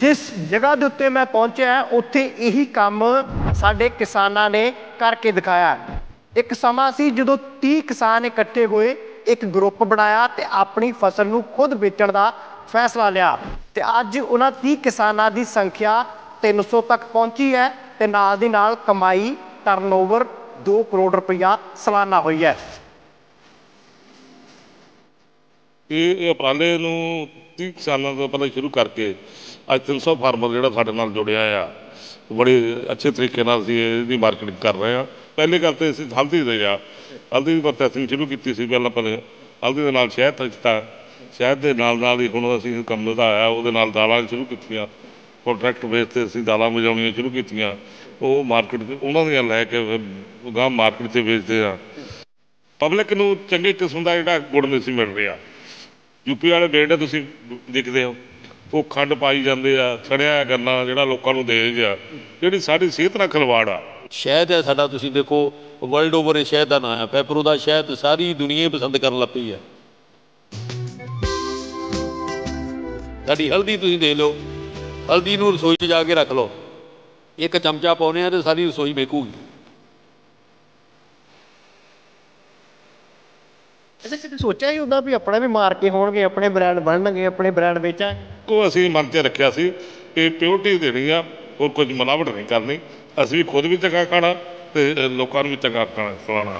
जिस जगह के उत्ते मैं पहुंचा उत्थे यही काम साडे किसानां ने करके दिखाया। एक समा सी जदों 30 किसान इकट्ठे हुए, एक ग्रुप बनाया ते अपनी फसल नूं खुद बेचण दा फैसला लिया ते अज उन्हां 30 किसानां दी संख्या 300 तक पहुंची है ते नाल दी नाल कमाई टर्नओवर 2 करोड़ रुपया सालाना हुई है। ये उपराले नूं 30 सालों तो पहले शुरू करके अज 300 फार्मर जिहड़ा साडे नाल जुड़िया आ, बड़े अच्छे तरीके नाल असीं इहदी मार्केटिंग कर रहे हैं। पहले गल तो असीं हल्दी दे आ हल्दी की प्रोसैसिंग शुरू की सी। पहले हल्दी दे नाल शहद दिता, शहद के नाल ही हुण असीं काम वधाया, उहदे नाल दालां शुरू कीतियां, कॉन्ट्रैक्ट बेस ते असीं दालां वजाउणियां शुरू कीतियां। ਉਹ ਮਾਰਕੀਟ ਉਹਨਾਂ ਦੀਆਂ ਲੈ ਕੇ ਗਾਂ ਮਾਰਕੀਟ 'ਚ ਵੇਚਦੇ ਆ। ਪਬਲਿਕ ਨੂੰ ਚੰਗੇ ਕਿਸਮ ਦਾ ਜਿਹੜਾ ਗੁੜ ਨਹੀਂ ਸੀ ਮਿਲ ਰਿਹਾ। ਯੂਪੀ ਵਾਲੇ ਬੇਟੇ ਤੁਸੀਂ ਦੇਖਦੇ ਹੋ, ਉਹ ਖੰਡ ਪਾਈ ਜਾਂਦੇ ਆ, ਸੜਿਆ ਕਰਨਾ ਜਿਹੜਾ ਲੋਕਾਂ ਨੂੰ ਦੇਜ ਆ, ਜਿਹੜੀ ਸਾਡੀ ਸਿਹਤ ਨਾਲ ਖਿਲਵਾੜ ਆ। ਸ਼ਹਿਦ ਹੈ ਸਾਡਾ, ਤੁਸੀਂ ਦੇਖੋ ਵਰਲਡ ਓਵਰ ਇਹ ਸ਼ਹਿਦ ਦਾ ਨਾਂ ਹੈ। ਪੈਪਰੋ ਦਾ ਸ਼ਹਿਦ ਸਾਰੀ ਦੁਨੀਆ ਪਸੰਦ ਕਰਨ ਲੱਗ ਪਈ ਹੈ। ਸਾਡੀ ਹਲਦੀ ਤੁਸੀਂ ਦੇਖ ਲਓ, ਹਲਦੀ ਨੂੰ ਰਸੋਈ 'ਚ ਜਾ ਕੇ ਰੱਖ ਲਓ, ਇੱਕ ਚਮਚਾ ਪਾਉਂਦੇ ਆ ਤੇ ਸਾਰੀ ਰਸੋਈ ਮਹਿਕੂਗੀ। ऐसे कभी सोचा ही होंदा भी अपने भी मार्के होणगे, अपने ब्रांड बनणगे, अपने ब्रांड बेचांगे? ਉਹ ਅਸੀਂ ਮਨ 'ਚ ਰੱਖਿਆ ਸੀ ਕਿ ਪਿਓਰਟੀ ਦੇਣੀ ਆ, ਹੋਰ ਕੁਝ ਮਿਲਾਵਟ ਨਹੀਂ ਕਰਨੀ। ਅਸੀਂ ਵੀ ਖੁਦ ਵੀ ਚੰਗਾ ਖਾਣਾ ਤੇ ਲੋਕਾਂ ਨੂੰ ਵੀ ਚੰਗਾ ਖਾਣਾ ਖਵਾਉਣਾ।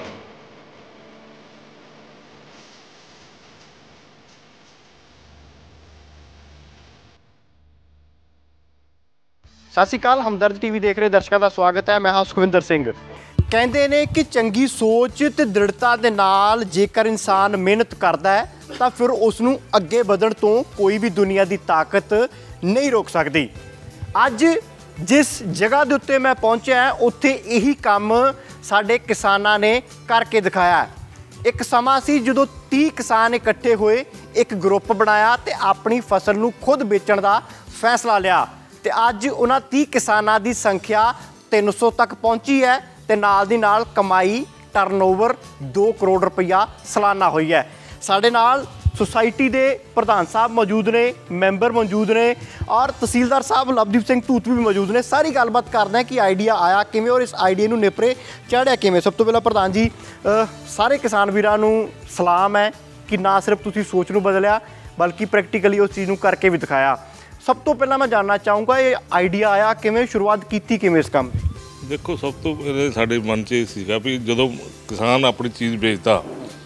ਸਤਿ ਸ਼੍ਰੀ ਅਕਾਲ, ਹਮਦਰਦ ਟੀਵੀ ਦੇਖ ਰਹੇ ਦਰਸ਼ਕਾਂ ਦਾ ਸਵਾਗਤ ਹੈ। ਮੈਂ ਹਾਂ ਸੁਖਵਿੰਦਰ ਸਿੰਘ। ਕਹਿੰਦੇ ਨੇ ਕਿ ਚੰਗੀ ਸੋਚ ਤੇ ਦ੍ਰਿੜਤਾ ਦੇ ਨਾਲ ਜੇਕਰ ਇਨਸਾਨ ਮਿਹਨਤ ਕਰਦਾ ਹੈ ਤਾਂ ਫਿਰ ਉਸ ਨੂੰ ਅੱਗੇ ਵਧਣ ਤੋਂ ਕੋਈ ਵੀ ਦੁਨੀਆ ਦੀ ਤਾਕਤ ਨਹੀਂ ਰੋਕ ਸਕਦੀ। ਅੱਜ ਜਿਸ ਜਗ੍ਹਾ ਦੇ ਉੱਤੇ ਮੈਂ ਪਹੁੰਚਿਆ ਉੱਥੇ ਇਹੀ ਕੰਮ ਸਾਡੇ ਕਿਸਾਨਾਂ ਨੇ ਕਰਕੇ ਦਿਖਾਇਆ। ਇੱਕ ਸਮਾਂ ਸੀ ਜਦੋਂ 30 ਕਿਸਾਨ ਇਕੱਠੇ ਹੋਏ, ਇੱਕ ਗਰੁੱਪ ਬਣਾਇਆ ਤੇ ਆਪਣੀ ਫਸਲ ਨੂੰ ਖੁਦ ਵੇਚਣ ਦਾ ਫੈਸਲਾ ਲਿਆ ਤੇ ਅੱਜ ਉਹਨਾਂ 30 ਕਿਸਾਨਾਂ ਦੀ ਸੰਖਿਆ 300 ਤੱਕ ਪਹੁੰਚੀ ਹੈ ਤੇ ਨਾਲ ਦੀ ਨਾਲ ਕਮਾਈ ਟਰਨਓਵਰ 2 ਕਰੋੜ ਰੁਪਇਆ ਸਾਲਾਨਾ ਹੋਈ ਹੈ। ਸਾਡੇ ਨਾਲ ਸੁਸਾਇਟੀ ਦੇ ਪ੍ਰਧਾਨ ਸਾਹਿਬ ਮੌਜੂਦ ਨੇ, ਮੈਂਬਰ ਮੌਜੂਦ ਨੇ ਔਰ ਤਹਿਸੀਲਦਾਰ ਸਾਹਿਬ ਲਵਦੀਪ ਸਿੰਘ ਧੂਤ ਵੀ ਮੌਜੂਦ ਨੇ। ਸਾਰੀ ਗੱਲਬਾਤ ਕਰਦੇ ਹਾਂ ਕਿ ਆਈਡੀਆ ਆਇਆ ਕਿਵੇਂ ਔਰ ਇਸ ਆਈਡੀਆ ਨੂੰ ਨੇਪਰੇ ਚਾੜਿਆ ਕਿਵੇਂ। ਸਭ ਤੋਂ ਪਹਿਲਾਂ ਪ੍ਰਧਾਨ ਜੀ, ਸਾਰੇ ਕਿਸਾਨ ਵੀਰਾਂ ਨੂੰ ਸਲਾਮ ਹੈ ਕਿ ਨਾ ਸਿਰਫ ਤੁਸੀਂ ਸੋਚ ਨੂੰ ਬਦਲਿਆ ਬਲਕਿ ਪ੍ਰੈਕਟੀਕਲੀ ਉਸ ਚੀਜ਼ ਨੂੰ ਕਰਕੇ ਵੀ ਦਿਖਾਇਆ। ਸਭ ਤੋਂ ਪਹਿਲਾਂ ਮੈਂ ਜਾਣਨਾ ਚਾਹੂੰਗਾ ਇਹ ਆਈਡੀਆ ਆਇਆ ਕਿਵੇਂ, ਸ਼ੁਰੂਆਤ ਕੀਤੀ ਕਿਵੇਂ ਇਸ ਕੰਮ ਦੀ? ਦੇਖੋ, ਸਭ ਤੋਂ ਪਹਿਲੇ ਸਾਡੇ ਮਨ 'ਚ ਇਹ ਸੀਗਾ ਵੀ ਜਦੋਂ ਕਿਸਾਨ ਆਪਣੀ ਚੀਜ਼ ਵੇਚਦਾ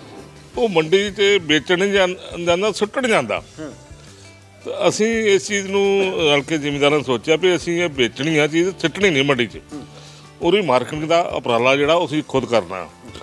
ਉਹ ਮੰਡੀ 'ਚ ਵੇਚਣ ਨਹੀਂ ਜਾਂਦਾ, ਸੁੱਟਣ ਜਾਂਦਾ। ਤਾਂ ਅਸੀਂ ਇਸ ਚੀਜ਼ ਨੂੰ ਰਲ ਕੇ ਜ਼ਿਮੀਂਦਾਰਾਂ ਨੇ ਸੋਚਿਆ ਵੀ ਅਸੀਂ ਇਹ ਵੇਚਣੀ ਆ ਚੀਜ਼, ਸੁੱਟਣੀ ਨਹੀਂ ਮੰਡੀ 'ਚ। ਉਹਦੀ ਮਾਰਕੀਟਿੰਗ ਦਾ ਉਪਰਾਲਾ ਜਿਹੜਾ ਉਹ ਅਸੀਂ ਖੁਦ ਕਰਨਾ।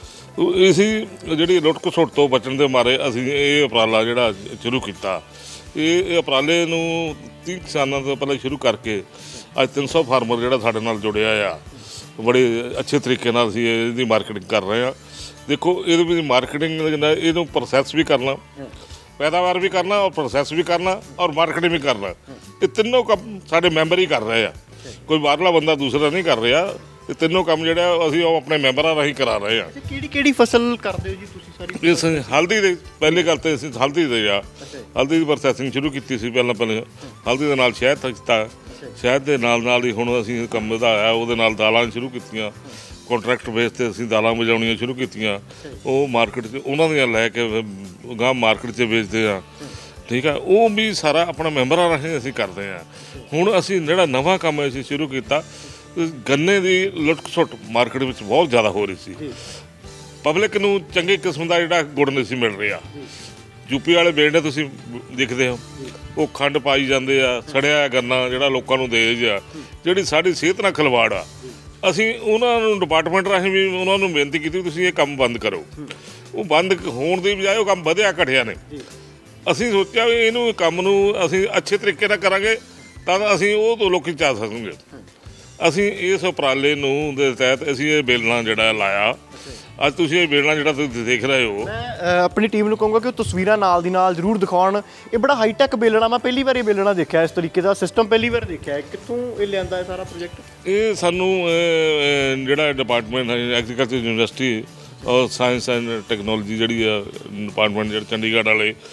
ਅਸੀਂ ਜਿਹੜੀ ਲੁੱਟ ਖਸੁੱਟ ਤੋਂ ਬਚਣ ਦੇ ਮਾਰੇ ਅਸੀਂ ਇਹ ਉਪਰਾਲਾ ਜਿਹੜਾ ਸ਼ੁਰੂ ਕੀਤਾ। ਇਹ ਉਪਰਾਲੇ ਨੂੰ 30 ਕਿਸਾਨਾਂ ਤੋਂ ਪਹਿਲਾਂ ਸ਼ੁਰੂ ਕਰਕੇ ਅੱਜ 300 ਫਾਰਮਰ ਜਿਹੜਾ ਸਾਡੇ ਨਾਲ ਜੁੜਿਆ ਆ, ਬੜੇ ਅੱਛੇ ਤਰੀਕੇ ਨਾਲ ਅਸੀਂ ਇਹਦੀ ਮਾਰਕੀਟਿੰਗ ਕਰ ਰਹੇ ਹਾਂ। ਦੇਖੋ, ਇਹਦੇ ਵਿੱਚ ਮਾਰਕੀਟਿੰਗ ਇਹਨੂੰ ਪ੍ਰੋਸੈਸ ਵੀ ਕਰਨਾ, ਪੈਦਾਵਾਰ ਵੀ ਕਰਨਾ ਔਰ ਪ੍ਰੋਸੈਸ ਵੀ ਕਰਨਾ ਔਰ ਮਾਰਕੀਟਿੰਗ ਵੀ ਕਰਨਾ। ਇਹ ਤਿੰਨੋਂ ਕੰਮ ਸਾਡੇ ਮੈਂਬਰ ਹੀ ਕਰ ਰਹੇ ਆ, ਕੋਈ ਬਾਹਰਲਾ ਬੰਦਾ ਦੂਸਰਾ ਨਹੀਂ ਕਰ ਰਿਹਾ। ਇਹ ਤਿੰਨੋਂ ਕੰਮ ਜਿਹੜਾ ਅਸੀਂ ਉਹ ਆਪਣੇ ਮੈਂਬਰਾਂ ਰਾਹੀਂ ਕਰਾ ਰਹੇ ਹਾਂ। ਕਿਹੜੀ ਕਿਹੜੀ ਫਸਲ ਕਰਦੇ ਹੋ ਜੀ ਤੁਸੀਂ ਸਾਰੀ? ਇਸ ਹਲਦੀ ਦੇ ਪਹਿਲੇ ਗੱਲ ਤਾਂ ਅਸੀਂ ਹਲਦੀ ਦੇ ਆ ਹਲਦੀ ਦੀ ਪ੍ਰੋਸੈਸਿੰਗ ਸ਼ੁਰੂ ਕੀਤੀ ਸੀ। ਪਹਿਲਾਂ ਹਲਦੀ ਦੇ ਨਾਲ ਸ਼ਹਿਦ ਦਿੱਤਾ, ਸ਼ਹਿਦ ਦੇ ਨਾਲ ਹੀ ਹੁਣ ਅਸੀਂ ਕੰਮ ਵਧਾਇਆ, ਉਹਦੇ ਨਾਲ ਦਾਲਾਂ ਸ਼ੁਰੂ ਕੀਤੀਆਂ, ਕੌਂਟਰੈਕਟ ਬੇਸ 'ਤੇ ਅਸੀਂ ਦਾਲਾਂ ਵਜਾਉਣੀਆਂ ਸ਼ੁਰੂ ਕੀਤੀਆਂ। ਉਹ ਮਾਰਕੀਟ 'ਚ ਉਹਨਾਂ ਦੀਆਂ ਲੈ ਕੇ ਗਾਂ ਮਾਰਕੀਟ 'ਚ ਵੇਚਦੇ ਆ। ਠੀਕ ਆ, ਉਹ ਵੀ ਸਾਰਾ ਆਪਣਾ ਮੈਂਬਰਾਂ ਰਾਹੀਂ ਅਸੀਂ ਕਰਦੇ ਹਾਂ। ਹੁਣ ਅਸੀਂ ਜਿਹੜਾ ਨਵਾਂ ਕੰਮ ਅਸੀਂ ਸ਼ੁਰੂ ਕੀਤਾ, ਗੰਨੇ ਦੀ ਲੁੱਟ ਖਸੁੱਟ ਮਾਰਕੀਟ ਵਿੱਚ ਬਹੁਤ ਜ਼ਿਆਦਾ ਹੋ ਰਹੀ ਸੀ। ਪਬਲਿਕ ਨੂੰ ਚੰਗੇ ਕਿਸਮ ਦਾ ਜਿਹੜਾ ਗੁੜ ਨਹੀਂ ਸੀ ਮਿਲ ਰਿਹਾ। ਯੂਪੀ ਵਾਲੇ ਬੇਟੇ ਤੁਸੀਂ ਦੇਖਦੇ ਹੋ, ਉਹ ਖੰਡ ਪਾਈ ਜਾਂਦੇ ਆ, ਸੜਿਆ ਗੰਨਾ ਜਿਹੜਾ ਲੋਕਾਂ ਨੂੰ ਦੇਜ ਆ, ਜਿਹੜੀ ਸਾਡੀ ਸਿਹਤ ਨਾਲ ਖਿਲਵਾੜ ਆ। ਅਸੀਂ ਉਹਨਾਂ ਨੂੰ ਡਿਪਾਰਟਮੈਂਟ ਰਾਹੀਂ ਵੀ ਉਹਨਾਂ ਨੂੰ ਬੇਨਤੀ ਕੀਤੀ ਤੁਸੀਂ ਇਹ ਕੰਮ ਬੰਦ ਕਰੋ। ਉਹ ਬੰਦ ਹੋਣ ਦੀ ਬਜਾਏ ਉਹ ਕੰਮ ਵਧਿਆ ਘਟਿਆ ਨੇ। ਅਸੀਂ ਸੋਚਿਆ ਵੀ ਇਹਨੂੰ ਕੰਮ ਨੂੰ ਅਸੀਂ ਅੱਛੇ ਤਰੀਕੇ ਨਾਲ ਕਰਾਂਗੇ ਤਾਂ ਅਸੀਂ ਉਹ ਤੋਂ ਲੋਕੀ ਚਾਹ ਸਕਣਗੇ। ਅਸੀਂ ਇਸ ਉਪਰਾਲੇ ਨੂੰ ਦੇ ਤਹਿਤ ਅਸੀਂ ਇਹ ਬੇਲਣਾ ਜਿਹੜਾ ਲਾਇਆ। ਅੱਜ ਤੁਸੀਂ ਇਹ ਬੇਲਣਾ ਜਿਹੜਾ ਤੁਸੀਂ ਦੇਖ ਰਹੇ ਹੋ, ਮੈਂ ਆਪਣੀ ਟੀਮ ਨੂੰ ਕਹੂੰਗਾ ਕਿ ਉਹ ਤਸਵੀਰਾਂ ਨਾਲ ਦੀ ਨਾਲ ਜ਼ਰੂਰ ਦਿਖਾਉਣ। ਇਹ ਬੜਾ ਹਾਈਟੈਕ ਬੇਲਣਾ, ਮੈਂ ਪਹਿਲੀ ਵਾਰ ਇਹ ਬੇਲਣਾ ਦੇਖਿਆ, ਇਸ ਤਰੀਕੇ ਦਾ ਸਿਸਟਮ ਪਹਿਲੀ ਵਾਰ ਦੇਖਿਆ। ਕਿੱਥੋਂ ਇਹ ਲਿਆਂਦਾ ਇਹ ਸਾਰਾ ਪ੍ਰੋਜੈਕਟ? ਇਹ ਸਾਨੂੰ ਜਿਹੜਾ ਡਿਪਾਰਟਮੈਂਟ ਹੈ ਐਗਰੀਕਲਚਰ ਯੂਨੀਵਰਸਿਟੀ ਔਰ ਸਾਇੰਸ ਐਂਡ ਟੈਕਨੋਲੋਜੀ ਜਿਹੜੀ ਆ ਡਿਪਾਰਟਮੈਂਟ ਜਿਹੜੇ ਚੰਡੀਗੜ੍ਹ ਵਾਲੇ,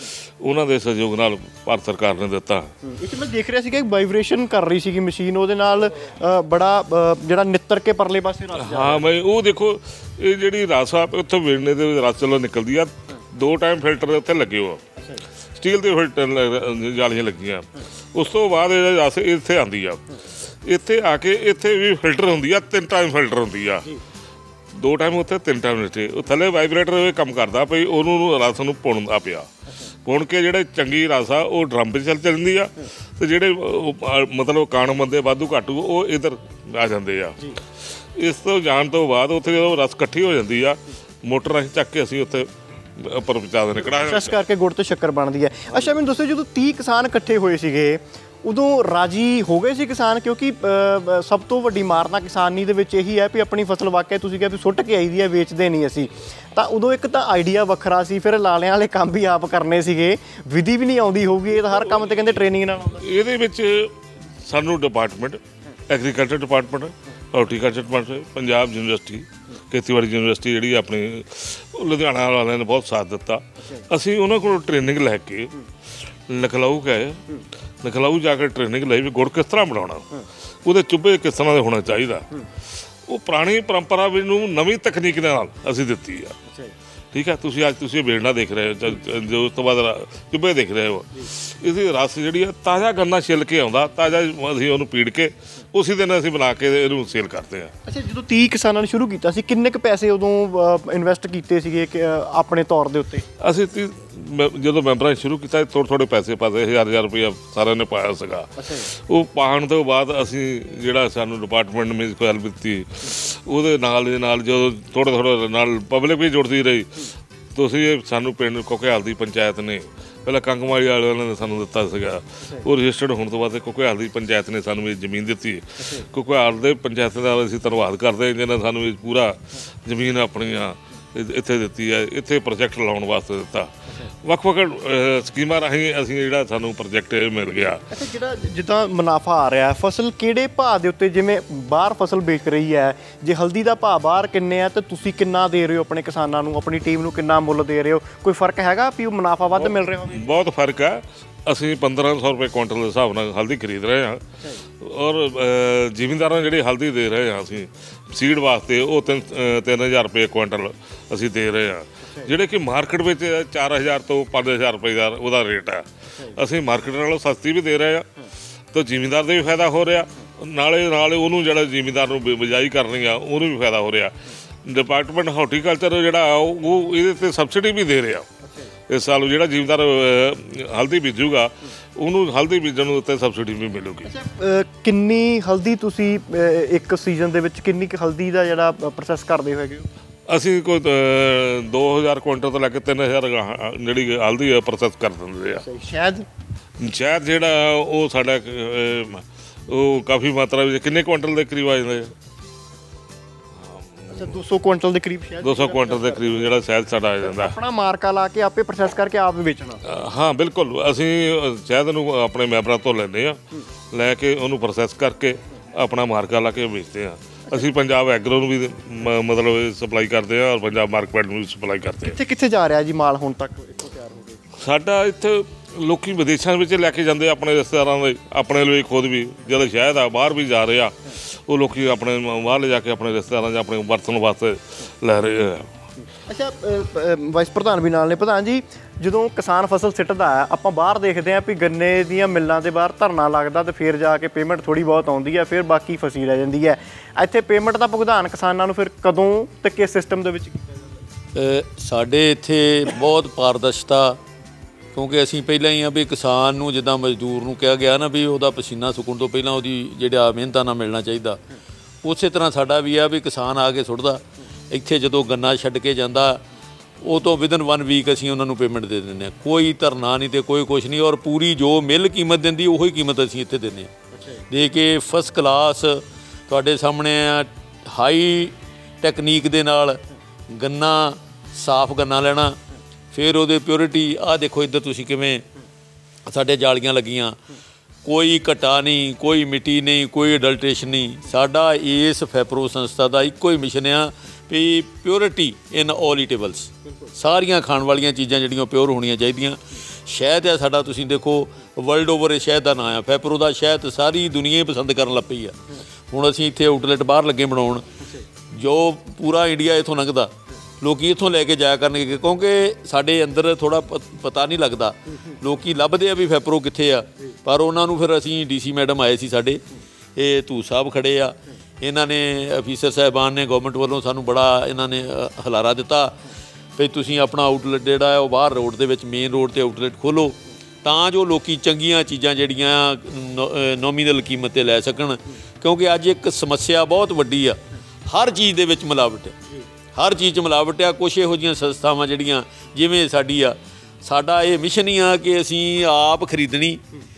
ਉਹਨਾਂ ਦੇ ਸਹਿਯੋਗ ਨਾਲ ਭਾਰਤ ਸਰਕਾਰ ਨੇ ਦਿੱਤਾ। ਇੱਕ ਮੈਂ ਦੇਖ ਰਿਹਾ ਸੀਗਾ ਕਿ ਵਾਈਬ੍ਰੇਸ਼ਨ ਕਰ ਰਹੀ ਸੀਗੀ ਮਸ਼ੀਨ, ਉਹਦੇ ਨਾਲ ਬੜਾ ਜਿਹੜਾ ਨਿੱਤਰ ਕੇ ਪਰਲੇ ਪਾਸੇ ਰਸ ਹਾਂ ਮੈਂ ਉਹ ਦੇਖੋ ਇਹ ਜਿਹੜੀ ਰਸ ਆ ਉੱਥੇ ਵੇੜਨੇ ਦੇ ਰਸ ਚਲੋ ਨਿਕਲਦੀ ਆ, 2 ਟਾਈਮ ਫਿਲਟਰ ਉੱਥੇ ਲੱਗੇ ਹੋ, ਸਟੀਲ ਦੇ ਫਿਲਟਰ ਜਾਲੀਆਂ ਲੱਗੀਆਂ। ਉਸ ਤੋਂ ਬਾਅਦ ਇਹ ਰਸ ਇੱਥੇ ਆਉਂਦੀ ਆ, ਇੱਥੇ ਆ ਕੇ ਇੱਥੇ ਵੀ ਫਿਲਟਰ ਹੁੰਦੀ ਆ, 3 ਟਾਈਮ ਫਿਲਟਰ ਹੁੰਦੀ ਆ, 2 ਟਾਈਮ ਉੱਥੇ 3 ਟਾਈਮ ਇੱਥੇ। ਉਹ ਥੱਲੇ ਵਾਈਬਰੇਟਰ ਇਹ ਕੰਮ ਕਰਦਾ ਪਈ, ਉਹਨੂੰ ਰਸ ਨੂੰ ਪੁਣਦਾ ਪਿਆ, ਪੁਣ ਕੇ ਜਿਹੜੇ ਚੰਗੀ ਰਸ ਆ ਉਹ ਡਰਮ 'ਚ ਚੱਲ ਜਾਂਦੀ ਆ, ਤੇ ਜਿਹੜੇ ਮਤਲਬ ਕਾਣ ਬੰਦੇ ਵਾਧੂ ਘਾਟੂ ਉਹ ਇੱਧਰ ਆ ਜਾਂਦੇ ਆ। ਇਸ ਤੋਂ ਜਾਣ ਤੋਂ ਬਾਅਦ ਉੱਥੇ ਜਦੋਂ ਰਸ ਇਕੱਠੀ ਹੋ ਜਾਂਦੀ ਆ, ਮੋਟਰ ਅਸੀਂ ਚੱਕ ਕੇ ਅਸੀਂ ਉੱਥੇ ਉੱਪਰ ਪਹੁੰਚਾ ਦਿੰਦੇ ਕੜਾਹ ਪ੍ਰੋਸੈਸ ਕਰਕੇ ਗੁੜ ਤੇ ਸ਼ੱਕਰ ਬਣਦੀ ਹੈ। ਅੱਛਾ ਮੈਨੂੰ ਦੱਸੋ, ਜਦੋਂ 30 ਕਿਸਾਨ ਇਕੱਠੇ ਹੋਏ ਸੀਗੇ ਉਦੋਂ ਰਾਜੀ ਹੋ ਗਏ ਸੀ ਕਿਸਾਨ? ਕਿਉਂਕਿ ਸਭ ਤੋਂ ਵੱਡੀ ਮਾਰ ਤਾਂ ਕਿਸਾਨੀ ਦੇ ਵਿੱਚ ਇਹੀ ਹੈ ਵੀ ਆਪਣੀ ਫਸਲ ਵਾਕਿਆ ਤੁਸੀਂ ਕਿਹਾ ਵੀ ਸੁੱਟ ਕੇ ਆਈ ਦੀ ਹੈ, ਵੇਚਦੇ ਨਹੀਂ ਅਸੀਂ। ਤਾਂ ਉਦੋਂ ਇੱਕ ਤਾਂ ਆਈਡੀਆ ਵੱਖਰਾ ਸੀ, ਫਿਰ ਲਾਲਿਆਂ ਵਾਲੇ ਕੰਮ ਵੀ ਆਪ ਕਰਨੇ ਸੀਗੇ, ਵਿਧੀ ਵੀ ਨਹੀਂ ਆਉਂਦੀ ਹੋਊਗੀ, ਇਹ ਤਾਂ ਹਰ ਕੰਮ ਤੇ ਕਹਿੰਦੇ ਟ੍ਰੇਨਿੰਗ ਨਾਲ ਆਉਂਦਾ। ਇਹਦੇ ਵਿੱਚ ਸਾਨੂੰ department agriculture department, horticulture department, Punjab university, ਖੇਤੀਬਾੜੀ ਯੂਨੀਵਰਸਿਟੀ ਜਿਹੜੀ ਆਪਣੀ ਲੁਧਿਆਣਾ ਵਾਲਿਆਂ ਨੇ ਬਹੁਤ ਸਾਥ ਦਿੱਤਾ। ਅਸੀਂ ਉਹਨਾਂ ਕੋਲ ਟ੍ਰੇਨਿੰਗ ਲੈ ਕੇ ਲਖਨਊ ਗਏ, ਲਖਨਊ ਜਾ ਕੇ ਟ੍ਰੇਨਿੰਗ ਲਈ ਵੀ ਗੁੜ ਕਿਸ ਤਰ੍ਹਾਂ ਬਣਾਉਣਾ, ਉਹਦੇ ਚੁੱਭੇ ਕਿਸ ਤਰ੍ਹਾਂ ਦੇ ਹੋਣਾ ਚਾਹੀਦਾ। ਉਹ ਪੁਰਾਣੀ ਪਰੰਪਰਾ ਵੀ ਨੂੰ ਨਵੀਂ ਤਕਨੀਕ ਦੇ ਨਾਲ ਅਸੀਂ ਦਿੱਤੀ ਆ। ਠੀਕ ਹੈ, ਤੁਸੀਂ ਅੱਜ ਤੁਸੀਂ ਵੇੜਨਾ ਦੇਖ ਰਹੇ ਹੋ, ਜੋ ਉਸ ਤੋਂ ਬਾਅਦ ਚੁੱਭੇ ਦੇਖ ਰਹੇ ਹੋ। ਇਹਦੀ ਰਸ ਜਿਹੜੀ ਆ ਤਾਜ਼ਾ ਗੰਨਾ ਛਿੱਲ ਕੇ ਆਉਂਦਾ, ਤਾਜ਼ਾ ਅਸੀਂ ਉਹਨੂੰ ਪੀੜ ਕੇ ਉਸੇ ਦਿਨ ਅਸੀਂ ਬਣਾ ਕੇ ਇਹਨੂੰ ਸੇਲ ਕਰਦੇ ਹਾਂ। ਅੱਛਾ, ਜਦੋਂ 30 ਕਿਸਾਨਾਂ ਨੇ ਸ਼ੁਰੂ ਕੀਤਾ ਸੀ, ਕਿੰਨੇ ਕੁ ਪੈਸੇ ਉਦੋਂ ਇਨਵੈਸਟ ਕੀਤੇ ਸੀਗੇ ਆਪਣੇ ਤੌਰ ਦੇ ਉੱਤੇ? ਅਸੀਂ ਜਦੋਂ ਮੈਂਬਰਾਂ ਨੇ ਸ਼ੁਰੂ ਕੀਤਾ ਥੋੜ੍ਹੇ ਪੈਸੇ ਪਾਸੇ, 1000 ਰੁਪਇਆ ਸਾਰਿਆਂ ਨੇ ਪਾਇਆ ਸੀਗਾ। ਉਹ ਪਾਉਣ ਤੋਂ ਬਾਅਦ ਅਸੀਂ ਜਿਹੜਾ ਸਾਨੂੰ ਡਿਪਾਰਟਮੈਂਟ ਨੇ ਹੈਲਪ ਦਿੱਤੀ, ਉਹਦੇ ਨਾਲ ਦੇ ਨਾਲ ਜਦੋਂ ਥੋੜ੍ਹੇ ਨਾਲ ਪਬਲਿਕ ਵੀ ਜੁੜਦੀ ਰਹੀ। ਤੁਸੀਂ ਇਹ ਸਾਨੂੰ ਪਿੰਡ ਕੁਕਿਆਲ ਦੀ ਪੰਚਾਇਤ ਨੇ ਪਹਿਲਾਂ ਕੰਗਮਾਲੀ ਵਾਲਿਆਂ ਨੇ ਸਾਨੂੰ ਦਿੱਤਾ ਸੀਗਾ, ਉਹ ਰਜਿਸਟਰਡ ਹੋਣ ਤੋਂ ਬਾਅਦ ਕੁਕਿਆਲ ਦੀ ਪੰਚਾਇਤ ਨੇ ਸਾਨੂੰ ਇਹ ਜ਼ਮੀਨ ਦਿੱਤੀ। ਕੁਕਿਆਲ ਦੇ ਪੰਚਾਇਤ ਦਾ ਅਸੀਂ ਧੰਨਵਾਦ ਕਰਦੇ ਹਾਂ ਜਿਹਨਾਂ ਸਾਨੂੰ ਇਹ ਪੂਰਾ ਜ਼ਮੀਨ ਆਪਣੀਆਂ ਇੱਥੇ ਦਿੱਤੀ ਹੈ, ਇੱਥੇ ਪ੍ਰੋਜੈਕਟ ਲਾਉਣ ਵਾਸਤੇ ਦਿੱਤਾ। ਵੱਖ-ਵੱਖ ਸਕੀਮਾਂ ਰਾਹੀਂ ਅਸੀਂ ਜਿਹੜਾ ਸਾਨੂੰ ਪ੍ਰੋਜੈਕਟ ਮਿਲ ਗਿਆ। ਅੱਛਾ, ਜਿਹੜਾ ਜਿੱਦਾਂ ਮੁਨਾਫਾ ਆ ਰਿਹਾ ਫਸਲ ਕਿਹੜੇ ਭਾਅ ਦੇ ਉੱਤੇ, ਜਿਵੇਂ ਬਾਹਰ ਫਸਲ ਵੇਚ ਰਹੀ ਹੈ, ਜੇ ਹਲਦੀ ਦਾ ਭਾਅ ਬਾਹਰ ਕਿੰਨੇ ਆ ਤੇ ਤੁਸੀਂ ਕਿੰਨਾ ਦੇ ਰਹੇ ਹੋ ਆਪਣੇ ਕਿਸਾਨਾਂ ਨੂੰ, ਆਪਣੀ ਟੀਮ ਨੂੰ ਕਿੰਨਾ ਮੁੱਲ ਦੇ ਰਹੇ ਹੋ? ਕੋਈ ਫਰਕ ਹੈਗਾ ਵੀ ਉਹ ਮੁਨਾਫਾ ਵੱਧ ਮਿਲ ਰਿਹਾ ਹੋਵੇ? ਬਹੁਤ ਫਰਕ ਹੈ। ਅਸੀਂ 1500 ਰੁਪਏ ਕੁਇੰਟਲ ਦੇ ਹਿਸਾਬ ਨਾਲ ਹਲਦੀ ਖਰੀਦ ਰਹੇ ਹਾਂ, ਔਰ ਜ਼ਿਮੀਂਦਾਰਾਂ ਨੂੰ ਜਿਹੜੀ ਹਲਦੀ ਦੇ ਰਹੇ ਹਾਂ ਅਸੀਂ ਸੀਡ ਵਾਸਤੇ, ਉਹ 3000 ਰੁਪਏ ਕੁਇੰਟਲ ਅਸੀਂ ਦੇ ਰਹੇ ਹਾਂ, ਜਿਹੜੇ ਕਿ ਮਾਰਕੀਟ ਵਿੱਚ 4000 ਤੋਂ 5000 ਰੁਪਏ ਦਾ ਉਹਦਾ ਰੇਟ ਹੈ। ਅਸੀਂ ਮਾਰਕੀਟ ਨਾਲੋਂ ਸਸਤੀ ਵੀ ਦੇ ਰਹੇ ਹਾਂ, ਤਾਂ ਜ਼ਿਮੀਂਦਾਰ ਦਾ ਵੀ ਫਾਇਦਾ ਹੋ ਰਿਹਾ, ਨਾਲੇ ਉਹਨੂੰ ਜਿਹੜਾ ਜ਼ਿਮੀਂਦਾਰ ਨੂੰ ਬਿਜਾਈ ਕਰਨੀ ਆ ਉਹਨੂੰ ਵੀ ਫਾਇਦਾ ਹੋ ਰਿਹਾ। ਡਿਪਾਰਟਮੈਂਟ ਹਾਰਟੀਕਲਚਰ ਜਿਹੜਾ ਉਹ ਇਹਦੇ 'ਤੇ ਸਬਸਿਡੀ ਵੀ ਦੇ ਰਿਹਾ। ਇਸ ਸਾਲ ਜਿਹੜਾ ਜ਼ਿਮੀਂਦਾਰ ਹਲਦੀ ਬੀਜੂਗਾ ਉਹਨੂੰ ਹਲਦੀ ਬੀਜਣ ਨੂੰ ਉੱਤੇ ਸਬਸਿਡੀ ਵੀ ਮਿਲੂਗੀ। ਕਿੰਨੀ ਹਲਦੀ ਤੁਸੀਂ ਇੱਕ ਸੀਜ਼ਨ ਦੇ ਵਿੱਚ ਕਿੰਨੀ ਕੁ ਹਲਦੀ ਦਾ ਜਿਹੜਾ ਪ੍ਰੋਸੈਸ ਕਰਦੇ ਹੈਗੇ ਹੋ? ਅਸੀਂ ਕੋਈ 2000 ਕੁਇੰਟਲ ਤੋਂ ਲੈ ਕੇ 3000 ਜਿਹੜੀ ਹਲਦੀ ਪ੍ਰੋਸੈਸ ਕਰ ਦਿੰਦੇ ਆ। ਸ਼ਾਇਦ ਜਿਹੜਾ ਉਹ ਸਾਡਾ ਉਹ ਕਾਫੀ ਮਾਤਰਾ ਵਿੱਚ ਕਿੰਨੇ ਕੁਇੰਟਲ ਦੇ ਕਰੀਬ ਆ ਜਾਂਦੇ ਆ? 200 ਕੁਇੰਟਲ ਦੇ ਕਰੀਬ, ਸ਼ਾਇਦ 200 ਕੁਇੰਟਲ ਦੇ ਕਰੀਬ ਜਿਹੜਾ ਸ਼ਹਿਦ ਸਾਡਾ ਆ ਜਾਂਦਾ। ਆਪਣਾ ਮਾਰਕਾ ਲਾ ਕੇ ਆਪੇ ਪ੍ਰੋਸੈਸ ਕਰਕੇ ਆਪ ਵੇਚਣਾ? ਹਾਂ ਬਿਲਕੁਲ, ਅਸੀਂ ਸ਼ਹਿਦ ਨੂੰ ਆਪਣੇ ਮੈਂਬਰਾਂ ਤੋਂ ਲੈਂਦੇ ਹਾਂ, ਲੈ ਕੇ ਉਹਨੂੰ ਪ੍ਰੋਸੈਸ ਕਰਕੇ ਆਪਣਾ ਮਾਰਕਾ ਲਾ ਕੇ ਵੇਚਦੇ ਹਾਂ। ਅਸੀਂ ਪੰਜਾਬ ਐਗਰੋ ਨੂੰ ਵੀ ਮਤਲਬ ਸਪਲਾਈ ਕਰਦੇ ਹਾਂ, ਔਰ ਪੰਜਾਬ ਮਾਰਕੀਟ ਨੂੰ ਵੀ ਸਪਲਾਈ ਕਰਦੇ ਹਾਂ। ਕਿੱਥੇ ਜਾ ਰਿਹਾ ਜੀ ਮਾਲ ਹੁਣ ਤੱਕ ਇੱਥੋਂ ਤਿਆਰ ਹੋ ਕੇ? ਸਾਡਾ ਇੱਥੇ ਲੋਕੀ ਵਿਦੇਸ਼ਾਂ ਵਿੱਚ ਲੈ ਕੇ ਜਾਂਦੇ ਆਪਣੇ ਰਿਸ਼ਤੇਦਾਰਾਂ ਦੇ, ਆਪਣੇ ਲਈ ਖੁਦ ਵੀ ਜਦੋਂ ਸ਼ਹਿਦ ਆ ਬਾਹਰ ਵੀ ਜਾ ਰਹੇ ਆ, ਉਹ ਲੋਕੀ ਆਪਣੇ ਬਾਹਰ ਲੈ ਜਾ ਕੇ ਆਪਣੇ ਰਿਸ਼ਤੇਦਾਰਾਂ ਜਾਂ ਆਪਣੇ ਵਰਤਣ ਵਾਸਤੇ ਲੈ ਰਹੇ ਆ। ਅੱਛਾ, ਵਾਈਸ ਪ੍ਰਧਾਨ ਵੀ ਨਾਲ ਨੇ। ਪ੍ਰਧਾਨ ਜੀ, ਜਦੋਂ ਕਿਸਾਨ ਫਸਲ ਸਿੱਟਦਾ ਹੈ, ਆਪਾਂ ਬਾਹਰ ਦੇਖਦੇ ਹਾਂ ਵੀ ਗੰਨੇ ਦੀਆਂ ਮਿੱਲਾਂ ਦੇ ਬਾਹਰ ਧਰਨਾ ਲੱਗਦਾ ਤੇ ਫਿਰ ਜਾ ਕੇ ਪੇਮੈਂਟ ਥੋੜ੍ਹੀ ਬਹੁਤ ਆਉਂਦੀ ਹੈ, ਫਿਰ ਬਾਕੀ ਫਸੀ ਰਹਿ ਜਾਂਦੀ ਹੈ। ਇੱਥੇ ਪੇਮੈਂਟ ਦਾ ਭੁਗਤਾਨ ਕਿਸਾਨਾਂ ਨੂੰ ਫਿਰ ਕਦੋਂ ਤੇ ਕਿਸ ਸਿਸਟਮ ਦੇ ਵਿੱਚ ਕੀਤਾ ਜਾਂਦਾ? ਸਾਡੇ ਇੱਥੇ ਬਹੁਤ ਪਾਰਦਰਸ਼ਤਾ, ਕਿਉਂਕਿ ਅਸੀਂ ਪਹਿਲਾਂ ਹੀ ਆ ਵੀ ਕਿਸਾਨ ਨੂੰ ਜਿੱਦਾਂ ਮਜ਼ਦੂਰ ਨੂੰ ਕਿਹਾ ਗਿਆ ਨਾ ਵੀ ਉਹਦਾ ਪਸੀਨਾ ਸੁੱਕਣ ਤੋਂ ਪਹਿਲਾਂ ਉਹਦੀ ਜਿਹੜਾ ਮਿਹਨਤਾਂ ਨਾਲ ਮਿਲਣਾ ਚਾਹੀਦਾ, ਉਸੇ ਤਰ੍ਹਾਂ ਸਾਡਾ ਵੀ ਆ ਵੀ ਕਿਸਾਨ ਆ ਕੇ ਸੁੱਟਦਾ ਇੱਥੇ, ਜਦੋਂ ਗੰਨਾ ਛੱਡ ਕੇ ਜਾਂਦਾ ਉਹ ਤੋਂ ਵਿਦਨ 1 ਵੀਕ ਅਸੀਂ ਉਹਨਾਂ ਨੂੰ ਪੇਮੈਂਟ ਦੇ ਦਿੰਦੇ ਹਾਂ। ਕੋਈ ਧਰਨਾ ਨਹੀਂ ਅਤੇ ਕੋਈ ਕੁਛ ਨਹੀਂ, ਔਰ ਪੂਰੀ ਜੋ ਮਿਲ ਕੀਮਤ ਦਿੰਦੀ ਉਹੀ ਕੀਮਤ ਅਸੀਂ ਇੱਥੇ ਦਿੰਦੇ ਹਾਂ ਦੇ ਕੇ ਫਸਟ ਕਲਾਸ ਤੁਹਾਡੇ ਸਾਹਮਣੇ ਹਾਈ ਟੈਕਨੀਕ ਦੇ ਨਾਲ ਗੰਨਾ, ਸਾਫ਼ ਗੰਨਾ ਲੈਣਾ, ਫਿਰ ਉਹਦੇ ਪਿਓਰਿਟੀ। ਆਹ ਦੇਖੋ ਇੱਧਰ ਤੁਸੀਂ ਕਿਵੇਂ ਸਾਡੇ ਜਾਲੀਆਂ ਲੱਗੀਆਂ, ਕੋਈ ਘਟਾ ਨਹੀਂ, ਕੋਈ ਮਿੱਟੀ ਨਹੀਂ, ਕੋਈ ਅਡਲਟ੍ਰੇਸ਼ਨ ਨਹੀਂ। ਸਾਡਾ ਇਸ ਫੈਪਰੋ ਸੰਸਥਾ ਦਾ ਇੱਕੋ ਹੀ ਮਿਸ਼ਨ ਆ ਵੀ ਪਿਓਰਿਟੀ ਇਨ ਆਲ ਈਟੇਬਲਸ, ਸਾਰੀਆਂ ਖਾਣ ਵਾਲੀਆਂ ਚੀਜ਼ਾਂ ਜਿਹੜੀਆਂ ਪਿਓਰ ਹੋਣੀਆਂ ਚਾਹੀਦੀਆਂ। ਸ਼ਹਿਦ ਆ ਸਾਡਾ, ਤੁਸੀਂ ਦੇਖੋ ਵਰਲਡ ਓਵਰ ਇਹ ਸ਼ਹਿਦ ਦਾ ਨਾਂ ਆ, ਫੈਪਰੋ ਦਾ ਸ਼ਹਿਦ ਸਾਰੀ ਦੁਨੀਆ ਹੀ ਪਸੰਦ ਕਰਨ ਲੱਗ ਪਈ ਆ। ਹੁਣ ਅਸੀਂ ਇੱਥੇ ਆਊਟਲੈਟ ਬਾਹਰ ਲੱਗੇ ਬਣਾਉਣ, ਜੋ ਪੂਰਾ ਇੰਡੀਆ ਇੱਥੋਂ ਲੰਘਦਾ ਲੋਕ ਇੱਥੋਂ ਲੈ ਕੇ ਜਾਇਆ ਕਰਨਗੇ, ਕਿਉਂਕਿ ਸਾਡੇ ਅੰਦਰ ਥੋੜ੍ਹਾ ਪਤਾ ਨਹੀਂ ਲੱਗਦਾ। ਲੋਕ ਲੱਭਦੇ ਆ ਵੀ ਫੈਪਰੋ ਕਿੱਥੇ ਆ, ਪਰ ਉਹਨਾਂ ਨੂੰ ਫਿਰ ਅਸੀਂ DC ਮੈਡਮ ਆਏ ਸੀ ਸਾਡੇ, ਇਹ ਧੂ ਸਾਹਿਬ ਖੜੇ ਆ, ਇਹਨਾਂ ਨੇ ਅਫੀਸਰ ਸਾਹਿਬਾਨ ਨੇ ਗੌਰਮੈਂਟ ਵੱਲੋਂ ਸਾਨੂੰ ਬੜਾ ਇਹਨਾਂ ਨੇ ਹੁਲਾਰਾ ਦਿੱਤਾ ਵੀ ਤੁਸੀਂ ਆਪਣਾ ਆਊਟਲੈਟ ਜਿਹੜਾ ਹੈ ਉਹ ਬਾਹਰ ਰੋਡ ਦੇ ਵਿੱਚ ਮੇਨ ਰੋਡ 'ਤੇ ਆਊਟਲੈਟ ਖੋਲ੍ਹੋ, ਤਾਂ ਜੋ ਲੋਕ ਚੰਗੀਆਂ ਚੀਜ਼ਾਂ ਜਿਹੜੀਆਂ ਨੋਮੀਨਲ ਕੀਮਤ 'ਤੇ ਲੈ ਸਕਣ। ਕਿਉਂਕਿ ਅੱਜ ਇੱਕ ਸਮੱਸਿਆ ਬਹੁਤ ਵੱਡੀ ਆ, ਹਰ ਚੀਜ਼ ਦੇ ਵਿੱਚ ਮਿਲਾਵਟ ਹੈ, ਹਰ ਚੀਜ਼ 'ਚ ਮਿਲਾਵਟ ਆ। ਕੁਛ ਇਹੋ ਜਿਹੀਆਂ ਸੰਸਥਾਵਾਂ ਜਿਹੜੀਆਂ ਜਿਵੇਂ ਸਾਡੀ ਆ, ਸਾਡਾ ਇਹ ਮਿਸ਼ਨ ਹੀ ਆ ਕਿ ਅਸੀਂ ਆਪ ਖਰੀਦਣੀ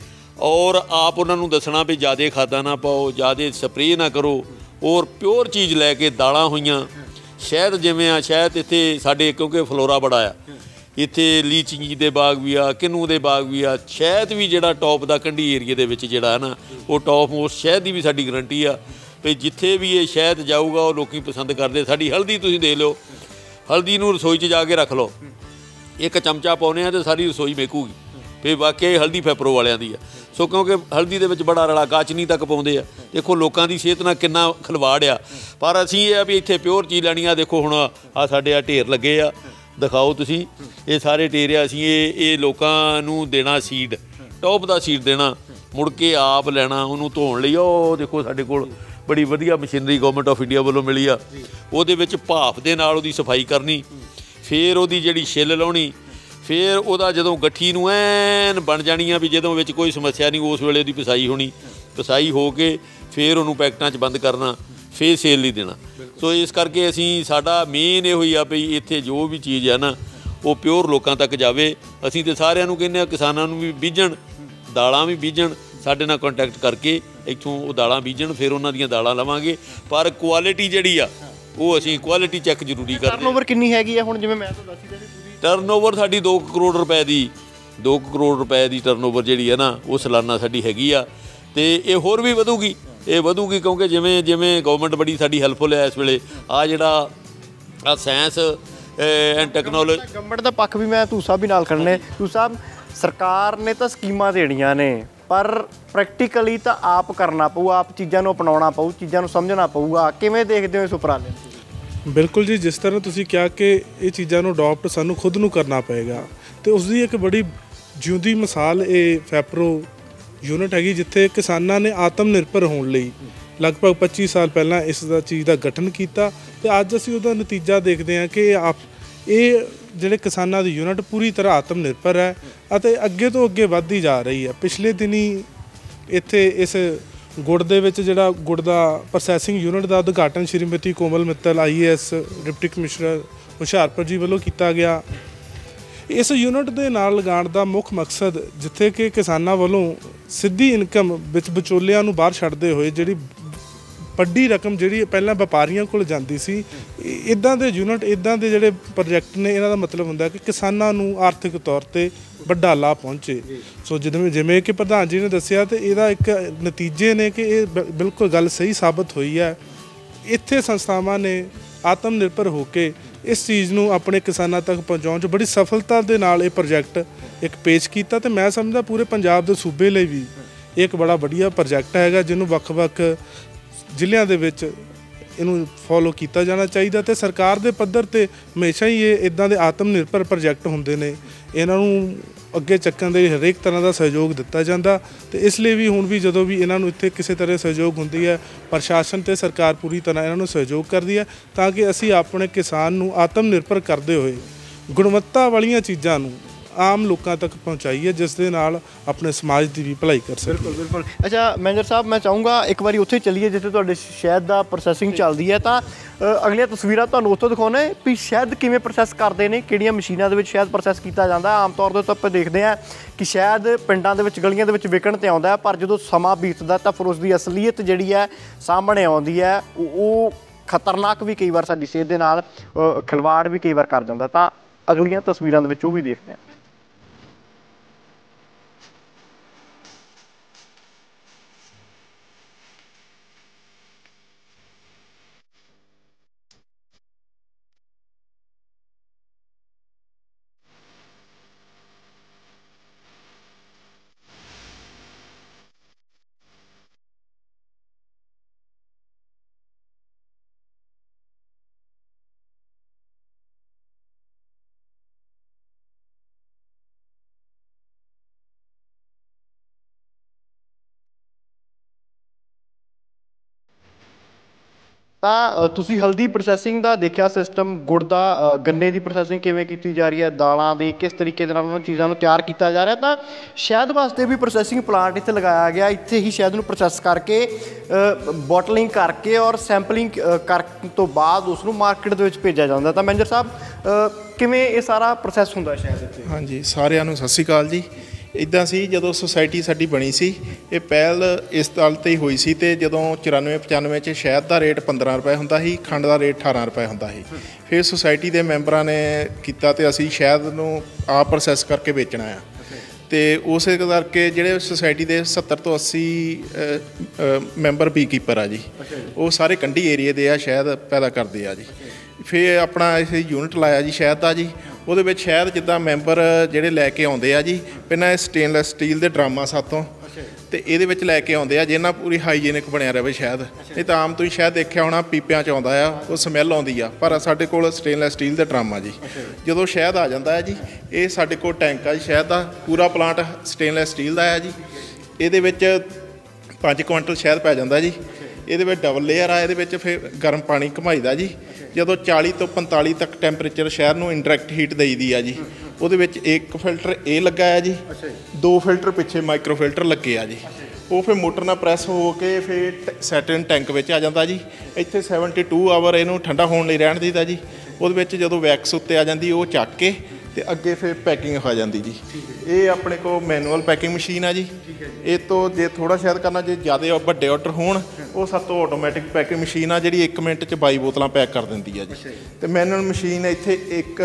ਔਰ ਆਪ ਉਹਨਾਂ ਨੂੰ ਦੱਸਣਾ ਵੀ ਜ਼ਿਆਦਾ ਖਾਦਾਂ ਨਾ ਪਾਓ, ਜ਼ਿਆਦਾ ਸਪਰੇਅ ਨਾ ਕਰੋ, ਔਰ ਪਿਓਰ ਚੀਜ਼ ਲੈ ਕੇ ਦਾਲਾਂ ਹੋਈਆਂ। ਸ਼ਹਿਦ ਜਿਵੇਂ ਆ, ਸ਼ਹਿਦ ਇੱਥੇ ਸਾਡੇ ਕਿਉਂਕਿ ਫਲੋਰਾ ਬੜਾ ਆ, ਇੱਥੇ ਲੀਚੀ ਦੇ ਬਾਗ ਵੀ ਆ, ਕਿੰਨੂ ਦੇ ਬਾਗ ਵੀ ਆ। ਸ਼ਹਿਦ ਵੀ ਜਿਹੜਾ ਟੌਪ ਦਾ ਕੰਢੀ ਏਰੀਏ ਦੇ ਵਿੱਚ ਜਿਹੜਾ ਹੈ ਨਾ, ਉਹ ਟੌਪ ਮੋਸਟ ਸ਼ਹਿਦ ਦੀ ਵੀ ਸਾਡੀ ਗਰੰਟੀ ਆ ਵੀ ਜਿੱਥੇ ਵੀ ਇਹ ਸ਼ਹਿਦ ਜਾਊਗਾ ਉਹ ਲੋਕ ਪਸੰਦ ਕਰਦੇ। ਸਾਡੀ ਹਲਦੀ ਤੁਸੀਂ ਦੇਖ ਲਓ, ਹਲਦੀ ਨੂੰ ਰਸੋਈ 'ਚ ਜਾ ਕੇ ਰੱਖ ਲਓ, ਇੱਕ ਚਮਚਾ ਪਾਉਂਦੇ ਆ ਅਤੇ ਸਾਰੀ ਰਸੋਈ ਮਹਿਕੂਗੀ ਵੀ ਵਾਕਿਆ ਹਲਦੀ ਫੈਪਰੋ ਵਾਲਿਆਂ ਦੀ ਆ। ਸੋ ਕਿਉਂਕਿ ਹਲਦੀ ਦੇ ਵਿੱਚ ਬੜਾ ਰਲਾ ਗਾਚਨੀ ਤੱਕ ਪਾਉਂਦੇ ਆ। ਦੇਖੋ ਲੋਕਾਂ ਦੀ ਸਿਹਤ ਨਾਲ ਕਿੰਨਾ ਖਿਲਵਾੜ ਆ, ਪਰ ਅਸੀਂ ਇਹ ਆ ਵੀ ਇੱਥੇ ਪਿਓਰ ਚੀਜ਼ ਲੈਣੀ ਆ। ਦੇਖੋ ਹੁਣ ਆ ਸਾਡੇ ਆ ਢੇਰ ਲੱਗੇ ਆ, ਦਿਖਾਓ ਤੁਸੀਂ, ਇਹ ਸਾਰੇ ਢੇਰ ਆ। ਅਸੀਂ ਇਹ ਲੋਕਾਂ ਨੂੰ ਦੇਣਾ ਸੀਡ, ਟੌਪ ਦਾ ਸੀਡ ਦੇਣਾ, ਮੁੜ ਕੇ ਆਪ ਲੈਣਾ ਉਹਨੂੰ ਧੋਣ ਲਈ। ਉਹ ਦੇਖੋ ਸਾਡੇ ਕੋਲ ਬੜੀ ਵਧੀਆ ਮਸ਼ੀਨਰੀ ਗੌਰਮੈਂਟ ਆਫ ਇੰਡੀਆ ਵੱਲੋਂ ਮਿਲੀ ਆ, ਉਹਦੇ ਵਿੱਚ ਭਾਫ ਦੇ ਨਾਲ ਉਹਦੀ ਸਫਾਈ ਕਰਨੀ, ਫਿਰ ਉਹਦੀ ਜਿਹੜੀ ਛਿੱਲ ਲਾਉਣੀ, ਫਿਰ ਉਹਦਾ ਜਦੋਂ ਗੱਠੀ ਨੂੰ ਐਨ ਬਣ ਜਾਣੀ ਆ ਵੀ ਜਦੋਂ ਵਿੱਚ ਕੋਈ ਸਮੱਸਿਆ ਨਹੀਂ, ਉਸ ਵੇਲੇ ਉਹਦੀ ਪਿਸਾਈ ਹੋਣੀ, ਪਿਸਾਈ ਹੋ ਕੇ ਫਿਰ ਉਹਨੂੰ ਪੈਕਟਾਂ 'ਚ ਬੰਦ ਕਰਨਾ, ਫਿਰ ਸੇਲ ਲਈ ਦੇਣਾ। ਸੋ ਇਸ ਕਰਕੇ ਅਸੀਂ ਸਾਡਾ ਮੇਨ ਇਹੋ ਹੀ ਆ ਵੀ ਇੱਥੇ ਜੋ ਵੀ ਚੀਜ਼ ਆ ਨਾ ਉਹ ਪਿਓਰ ਲੋਕਾਂ ਤੱਕ ਜਾਵੇ। ਅਸੀਂ ਤਾਂ ਸਾਰਿਆਂ ਨੂੰ ਕਹਿੰਦੇ ਹਾਂ ਕਿਸਾਨਾਂ ਨੂੰ ਵੀ ਬੀਜਣ, ਦਾਲਾਂ ਵੀ ਬੀਜਣ, ਸਾਡੇ ਨਾਲ ਕੰਟੈਕਟ ਕਰਕੇ ਇੱਥੋਂ ਉਹ ਦਾਲਾਂ ਬੀਜਣ, ਫਿਰ ਉਹਨਾਂ ਦੀਆਂ ਦਾਲਾਂ ਲਵਾਂਗੇ। ਪਰ ਕੁਆਲਿਟੀ ਜਿਹੜੀ ਆ ਉਹ ਅਸੀਂ ਕੁਆਲਿਟੀ ਚੈੱਕ ਜ਼ਰੂਰੀ ਕਰਦੇ। ਟਰਨਓਵਰ ਕਿੰਨੀ ਹੈਗੀ ਆ ਹੁਣ, ਜਿਵੇਂ ਮੈਂ ਤਾਂ ਦੱਸੀ ਪੂਰੀ ਟਰਨਓਵਰ ਸਾਡੀ 2 ਕਰੋੜ ਰੁਪਏ ਦੀ, 2 ਕਰੋੜ ਰੁਪਏ ਦੀ ਟਰਨਓਵਰ ਜਿਹੜੀ ਹੈ ਨਾ ਉਹ ਸਾਲਾਨਾ ਸਾਡੀ ਹੈਗੀ ਆ, ਅਤੇ ਇਹ ਹੋਰ ਵੀ ਵਧੂਗੀ, ਇਹ ਵਧੂਗੀ ਕਿਉਂਕਿ ਜਿਵੇਂ ਜਿਵੇਂ ਗੌਰਮੈਂਟ ਬੜੀ ਸਾਡੀ ਹੈਲਪਫੁਲ ਹੈ ਇਸ ਵੇਲੇ। ਆ ਜਿਹੜਾ ਆ ਸਾਇੰਸ ਐਂਡ ਟੈਕਨੋਲੋਜੀ, ਗਵਰਨਮੈਂਟ ਦਾ ਪੱਖ ਵੀ ਮੈਂ ਧੂ ਸਾਹਿਬ ਵੀ ਨਾਲ ਖੜਨੇ। ਧੂ ਸਾਹਿਬ, ਸਰਕਾਰ ਨੇ ਤਾਂ ਸਕੀਮਾਂ ਦੇਣੀਆਂ ਨੇ, ਪਰ ਪ੍ਰੈਕਟੀਕਲੀ ਤਾਂ ਆਪ ਕਰਨਾ ਪਊ, ਆਪ ਚੀਜ਼ਾਂ ਨੂੰ ਅਪਣਾਉਣਾ ਪਊ, ਚੀਜ਼ਾਂ ਨੂੰ ਸਮਝਣਾ ਪਊਗਾ। ਕਿਵੇਂ ਦੇਖਦੇ ਹੋ ਇਸ ਉਪਰਾਲੇ ਨੂੰ? ਬਿਲਕੁਲ ਜੀ, ਜਿਸ ਤਰ੍ਹਾਂ ਤੁਸੀਂ ਕਿਹਾ ਕਿ ਇਹ ਚੀਜ਼ਾਂ ਨੂੰ ਅਡੋਪਟ ਸਾਨੂੰ ਖੁਦ ਨੂੰ ਕਰਨਾ ਪਏਗਾ, ਅਤੇ ਉਸ ਦੀ ਇੱਕ ਬੜੀ ਜਿਉਂਦੀ ਮਿਸਾਲ ਇਹ ਫੈਪਰੋ ਯੂਨਿਟ ਹੈਗੀ, ਜਿੱਥੇ ਕਿਸਾਨਾਂ ਨੇ ਆਤਮ ਨਿਰਭਰ ਹੋਣ ਲਈ ਲਗਭਗ 25 ਸਾਲ ਪਹਿਲਾਂ ਇਸ ਦਾ ਚੀਜ਼ ਦਾ ਗਠਨ ਕੀਤਾ, ਅਤੇ ਅੱਜ ਅਸੀਂ ਉਹਦਾ ਨਤੀਜਾ ਦੇਖਦੇ ਹਾਂ ਕਿ ਇਹ ਜਿਹੜੇ ਕਿਸਾਨਾਂ ਦੀ ਯੂਨਿਟ ਪੂਰੀ ਤਰ੍ਹਾਂ ਆਤਮ ਨਿਰਭਰ ਹੈ ਅਤੇ ਅੱਗੇ ਤੋਂ ਅੱਗੇ ਵੱਧਦੀ ਜਾ ਰਹੀ ਹੈ। ਪਿਛਲੇ ਦਿਨੀ ਇੱਥੇ ਇਸ ਗੁੜ ਦੇ ਵਿੱਚ ਜਿਹੜਾ ਗੁੜ ਦਾ ਪ੍ਰੋਸੈਸਿੰਗ ਯੂਨਿਟ ਦਾ ਉਦਘਾਟਨ Shrimati Komal Mittal IAS deputy commissioner Hoshiarpur ji ਵੱਲੋਂ ਕੀਤਾ ਗਿਆ। ਇਸ ਯੂਨਿਟ ਦੇ ਨਾਲ ਲਗਾਉਣ ਦਾ ਮੁੱਖ ਮਕਸਦ ਜਿੱਥੇ ਕਿ ਕਿਸਾਨਾਂ ਵੱਲੋਂ ਸਿੱਧੀ ਇਨਕਮ ਵਿੱਚ ਵਿਚੋਲਿਆਂ ਨੂੰ ਬਾਹਰ ਛੱਡਦੇ ਹੋਏ ਜਿਹੜੀ ਵੱਡੀ ਰਕਮ ਜਿਹੜੀ ਪਹਿਲਾਂ ਵਪਾਰੀਆਂ ਕੋਲ ਜਾਂਦੀ ਸੀ, ਇੱਦਾਂ ਦੇ ਯੂਨਿਟ, ਇੱਦਾਂ ਦੇ ਜਿਹੜੇ ਪ੍ਰੋਜੈਕਟ ਨੇ, ਇਹਨਾਂ ਦਾ ਮਤਲਬ ਹੁੰਦਾ ਕਿ ਕਿਸਾਨਾਂ ਨੂੰ ਆਰਥਿਕ ਤੌਰ 'ਤੇ ਵੱਡਾ ਲਾਭ ਪਹੁੰਚੇ। ਸੋ ਜਿਵੇਂ ਕਿ ਪ੍ਰਧਾਨ ਜੀ ਨੇ ਦੱਸਿਆ, ਅਤੇ ਇਹਦਾ ਇੱਕ ਨਤੀਜੇ ਨੇ ਕਿ ਇਹ ਬਿਲਕੁਲ ਗੱਲ ਸਹੀ ਸਾਬਤ ਹੋਈ ਹੈ। ਇੱਥੇ ਸੰਸਥਾਵਾਂ ਨੇ ਆਤਮ ਨਿਰਭਰ ਹੋ ਕੇ ਇਸ ਚੀਜ਼ ਨੂੰ ਆਪਣੇ ਕਿਸਾਨਾਂ ਤੱਕ ਪਹੁੰਚਾਉਣ 'ਚ ਬੜੀ ਸਫਲਤਾ ਦੇ ਨਾਲ ਇਹ ਪ੍ਰੋਜੈਕਟ ਇੱਕ ਪੇਸ਼ ਕੀਤਾ, ਅਤੇ ਮੈਂ ਸਮਝਦਾ ਪੂਰੇ ਪੰਜਾਬ ਦੇ ਸੂਬੇ ਲਈ ਵੀ ਇਹ ਇੱਕ ਬੜਾ ਵਧੀਆ ਪ੍ਰੋਜੈਕਟ ਹੈਗਾ, ਜਿਹਨੂੰ ਵੱਖ-ਵੱਖ ਜ਼ਿਲ੍ਹਿਆਂ ਦੇ ਵਿੱਚ ਇਹਨੂੰ ਫੋਲੋ ਕੀਤਾ ਜਾਣਾ ਚਾਹੀਦਾ। ਅਤੇ ਸਰਕਾਰ ਦੇ ਪੱਧਰ 'ਤੇ ਹਮੇਸ਼ਾ ਹੀ ਇਹ ਇੱਦਾਂ ਦੇ ਆਤਮ ਨਿਰਭਰ ਪ੍ਰੋਜੈਕਟ ਹੁੰਦੇ ਨੇ, ਇਹਨਾਂ ਨੂੰ ਅੱਗੇ ਚੱਕਣ ਦੇ ਹਰੇਕ ਤਰ੍ਹਾਂ ਦਾ ਸਹਿਯੋਗ ਦਿੱਤਾ ਜਾਂਦਾ, ਅਤੇ ਇਸ ਲਈ ਵੀ ਹੁਣ ਵੀ ਜਦੋਂ ਵੀ ਇਹਨਾਂ ਨੂੰ ਇੱਥੇ ਕਿਸੇ ਤਰ੍ਹਾਂ ਸਹਿਯੋਗ ਹੁੰਦੀ ਹੈ, ਪ੍ਰਸ਼ਾਸਨ ਅਤੇ ਸਰਕਾਰ ਪੂਰੀ ਤਰ੍ਹਾਂ ਇਹਨਾਂ ਨੂੰ ਸਹਿਯੋਗ ਕਰਦੀ ਹੈ, ਤਾਂ ਕਿ ਅਸੀਂ ਆਪਣੇ ਕਿਸਾਨ ਨੂੰ ਆਤਮ ਨਿਰਭਰ ਕਰਦੇ ਹੋਏ ਗੁਣਵੱਤਾ ਵਾਲੀਆਂ ਚੀਜ਼ਾਂ ਨੂੰ ਆਮ ਲੋਕਾਂ ਤੱਕ ਪਹੁੰਚਾਈਏ, ਜਿਸ ਦੇ ਨਾਲ ਆਪਣੇ ਸਮਾਜ ਦੀ ਵੀ ਭਲਾਈ ਕਰ ਸਕੀਏ। ਬਿਲਕੁਲ। ਅੱਛਾ ਮੈਨੇਜਰ ਸਾਹਿਬ, ਮੈਂ ਚਾਹੂੰਗਾ ਇੱਕ ਵਾਰੀ ਉੱਥੇ ਚੱਲੀਏ ਜਿੱਥੇ ਤੁਹਾਡੇ ਸ਼ਹਿਦ ਦਾ ਪ੍ਰੋਸੈਸਿੰਗ ਚੱਲਦੀ ਹੈ, ਤਾਂ ਅਗਲੀਆਂ ਤਸਵੀਰਾਂ ਤੁਹਾਨੂੰ ਉੱਥੋਂ ਦਿਖਾਉਣਾ ਵੀ ਸ਼ਹਿਦ ਕਿਵੇਂ ਪ੍ਰੋਸੈਸ ਕਰਦੇ ਨੇ, ਕਿਹੜੀਆਂ ਮਸ਼ੀਨਾਂ ਦੇ ਵਿੱਚ ਸ਼ਹਿਦ ਪ੍ਰੋਸੈਸ ਕੀਤਾ ਜਾਂਦਾ। ਆਮ ਤੌਰ 'ਤੇ ਆਪਾਂ ਦੇਖਦੇ ਹਾਂ ਕਿ ਸ਼ਹਿਦ ਪਿੰਡਾਂ ਦੇ ਵਿੱਚ, ਗਲੀਆਂ ਦੇ ਵਿੱਚ ਵਿਕਣ 'ਤੇ ਆਉਂਦਾ, ਪਰ ਜਦੋਂ ਸਮਾਂ ਬੀਤਦਾ ਤਾਂ ਫਿਰ ਉਸ ਦੀ ਅਸਲੀਅਤ ਜਿਹੜੀ ਹੈ ਸਾਹਮਣੇ ਆਉਂਦੀ ਹੈ। ਉਹ ਖਤਰਨਾਕ ਵੀ ਕਈ ਵਾਰ ਸਾਡੀ ਸਿਹਤ ਦੇ ਨਾਲ ਖਿਲਵਾੜ ਵੀ ਕਈ ਵਾਰ ਕਰ ਜਾਂਦਾ। ਤਾਂ ਅਗਲੀਆਂ ਤਸਵੀਰਾਂ ਦੇ ਵਿੱਚ ਉਹ ਵੀ ਦੇਖਦੇ ਹਾਂ। ਤਾਂ ਤੁਸੀਂ ਹਲਦੀ ਪ੍ਰੋਸੈਸਿੰਗ ਦਾ ਦੇਖਿਆ ਸਿਸਟਮ, ਗੁੜ ਦਾ ਗੰਨੇ ਦੀ ਪ੍ਰੋਸੈਸਿੰਗ ਕਿਵੇਂ ਕੀਤੀ ਜਾ ਰਹੀ ਹੈ, ਦਾਲਾਂ ਦੀ ਕਿਸ ਤਰੀਕੇ ਦੇ ਨਾਲ ਉਹਨਾਂ ਚੀਜ਼ਾਂ ਨੂੰ ਤਿਆਰ ਕੀਤਾ ਜਾ ਰਿਹਾ। ਤਾਂ ਸ਼ਹਿਦ ਵਾਸਤੇ ਵੀ ਪ੍ਰੋਸੈਸਿੰਗ ਪਲਾਂਟ ਇੱਥੇ ਲਗਾਇਆ ਗਿਆ, ਇੱਥੇ ਹੀ ਸ਼ਹਿਦ ਨੂੰ ਪ੍ਰੋਸੈਸ ਕਰਕੇ ਬੋਟਲਿੰਗ ਕਰਕੇ ਔਰ ਸੈਂਪਲਿੰਗ ਕਰਨ ਤੋਂ ਬਾਅਦ ਉਸ ਨੂੰ ਮਾਰਕੀਟ ਦੇ ਵਿੱਚ ਭੇਜਿਆ ਜਾਂਦਾ। ਤਾਂ ਮੈਨੇਜਰ ਸਾਹਿਬ ਕਿਵੇਂ ਇਹ ਸਾਰਾ ਪ੍ਰੋਸੈਸ ਹੁੰਦਾ ਸ਼ਹਿਦ ਇੱਥੇ? ਹਾਂਜੀ, ਸਾਰਿਆਂ ਨੂੰ ਸਤਿ ਸ਼੍ਰੀ ਅਕਾਲ ਜੀ। ਇੱਦਾਂ ਸੀ ਜਦੋਂ ਸੁਸਾਇਟੀ ਸਾਡੀ ਬਣੀ ਸੀ, ਇਹ ਪਹਿਲ ਇਸ ਗੱਲ 'ਤੇ ਹੀ ਹੋਈ ਸੀ। ਅਤੇ ਜਦੋਂ 94-95 'ਚ ਸ਼ਹਿਦ ਦਾ ਰੇਟ 15 ਰੁਪਏ ਹੁੰਦਾ ਸੀ, ਖੰਡ ਦਾ ਰੇਟ 18 ਰੁਪਏ ਹੁੰਦਾ ਸੀ। ਫਿਰ ਸੁਸਾਇਟੀ ਦੇ ਮੈਂਬਰਾਂ ਨੇ ਕੀਤਾ ਅਤੇ ਅਸੀਂ ਸ਼ਹਿਦ ਨੂੰ ਆਪ ਪ੍ਰੋਸੈਸ ਕਰਕੇ ਵੇਚਣਾ ਆ। ਅਤੇ ਉਸੇ ਕਰਕੇ ਜਿਹੜੇ ਸੁਸਾਇਟੀ ਦੇ 70 ਤੋਂ 80 ਮੈਂਬਰ ਬੀ ਕੀਪਰ ਆ ਜੀ, ਉਹ ਸਾਰੇ ਕੰਢੀ ਏਰੀਏ ਦੇ ਆ, ਸ਼ਹਿਦ ਪੈਦਾ ਕਰਦੇ ਆ ਜੀ। ਫਿਰ ਆਪਣਾ ਇਹ ਯੂਨਿਟ ਲਾਇਆ ਜੀ ਸ਼ਹਿਦ ਦਾ ਜੀ। ਉਹਦੇ ਵਿੱਚ ਸ਼ਹਿਦ ਜਿੱਦਾਂ ਮੈਂਬਰ ਜਿਹੜੇ ਲੈ ਕੇ ਆਉਂਦੇ ਆ ਜੀ, ਪਹਿਲਾਂ ਇਹ ਸਟੇਨਲੈਸ ਸਟੀਲ ਦੇ ਡਰਾਮਾਂ ਸਾਤੋਂ, ਅਤੇ ਇਹਦੇ ਵਿੱਚ ਲੈ ਕੇ ਆਉਂਦੇ ਆ ਜਿਹਨਾਂ ਪੂਰੀ ਹਾਈਜੀਨਿਕ ਬਣਿਆ ਰਹੇ ਸ਼ਹਿਦ। ਨਹੀਂ ਤਾਂ ਆਮ ਤੁਸੀਂ ਸ਼ਹਿਦ ਦੇਖਿਆ ਹੋਣਾ ਪੀਪਿਆਂ 'ਚ ਆਉਂਦਾ ਆ, ਉਹ ਸਮੈਲ ਆਉਂਦੀ ਆ, ਪਰ ਸਾਡੇ ਕੋਲ ਸਟੇਨਲੈਸ ਸਟੀਲ ਦੇ ਡਰਾਮਾ ਜੀ। ਜਦੋਂ ਸ਼ਹਿਦ ਆ ਜਾਂਦਾ ਹੈ ਜੀ, ਇਹ ਸਾਡੇ ਕੋਲ ਟੈਂਕ ਆ ਜੀ ਸ਼ਹਿਦ ਦਾ, ਪੂਰਾ ਪਲਾਂਟ ਸਟੇਨਲੈਸ ਸਟੀਲ ਦਾ ਆ ਜੀ। ਇਹਦੇ ਵਿੱਚ 5 ਕੁਇੰਟਲ ਸ਼ਹਿਦ ਪੈ ਜਾਂਦਾ ਜੀ। ਇਹਦੇ ਵਿੱਚ ਡਬਲ ਲੇਅਰ ਆ, ਇਹਦੇ ਵਿੱਚ ਫਿਰ ਗਰਮ ਪਾਣੀ ਘੁਮਾਈਦਾ ਜੀ। ਜਦੋਂ 40 ਤੋਂ 45 ਤੱਕ ਟੈਂਪਰੇਚਰ ਸ਼ਹਿਦ ਨੂੰ ਇੰਡਾਇਰੈਕਟ ਹੀਟ ਦੇਈਦੀ ਆ ਜੀ। ਉਹਦੇ ਵਿੱਚ ਇੱਕ ਫਿਲਟਰ ਇਹ ਲੱਗਾ ਆ ਜੀ, 2 ਫਿਲਟਰ ਪਿੱਛੇ ਮਾਈਕਰੋ ਫਿਲਟਰ ਲੱਗੇ ਆ ਜੀ। ਉਹ ਫਿਰ ਮੋਟਰ ਨਾਲ ਪ੍ਰੈਸ ਹੋ ਕੇ ਫਿਰ ਸੈਟਨ ਟੈਂਕ ਵਿੱਚ ਆ ਜਾਂਦਾ ਜੀ। ਇੱਥੇ 72 ਆਵਰ ਇਹਨੂੰ ਠੰਡਾ ਹੋਣ ਲਈ ਰਹਿਣ ਦਿੰਦਾ ਜੀ। ਉਹਦੇ ਵਿੱਚ ਜਦੋਂ ਵੈਕਸ ਉੱਤੇ ਆ ਜਾਂਦੀ, ਉਹ ਚੱਕ ਕੇ ਅਤੇ ਅੱਗੇ ਫਿਰ ਪੈਕਿੰਗ ਹੋ ਜਾਂਦੀ ਜੀ। ਇਹ ਆਪਣੇ ਕੋਲ ਮੈਨੂਅਲ ਪੈਕਿੰਗ ਮਸ਼ੀਨ ਆ ਜੀ। ਇਹ ਤੋਂ ਜੇ ਥੋੜ੍ਹਾ ਸ਼ਹਿਦ ਕਰਨਾ, ਜੇ ਜ਼ਿਆਦਾ ਵੱਡੇ ਆਰਡਰ ਹੋਣ, ਉਹ ਸਭ ਤੋਂ ਆਟੋਮੈਟਿਕ ਪੈਕਿੰਗ ਮਸ਼ੀਨ ਆ ਜਿਹੜੀ 1 ਮਿੰਟ 'ਚ 22 ਬੋਤਲਾਂ ਪੈਕ ਕਰ ਦਿੰਦੀ ਆ ਜੀ। ਅਤੇ ਮੈਨੂਅਲ ਮਸ਼ੀਨ ਇੱਥੇ 1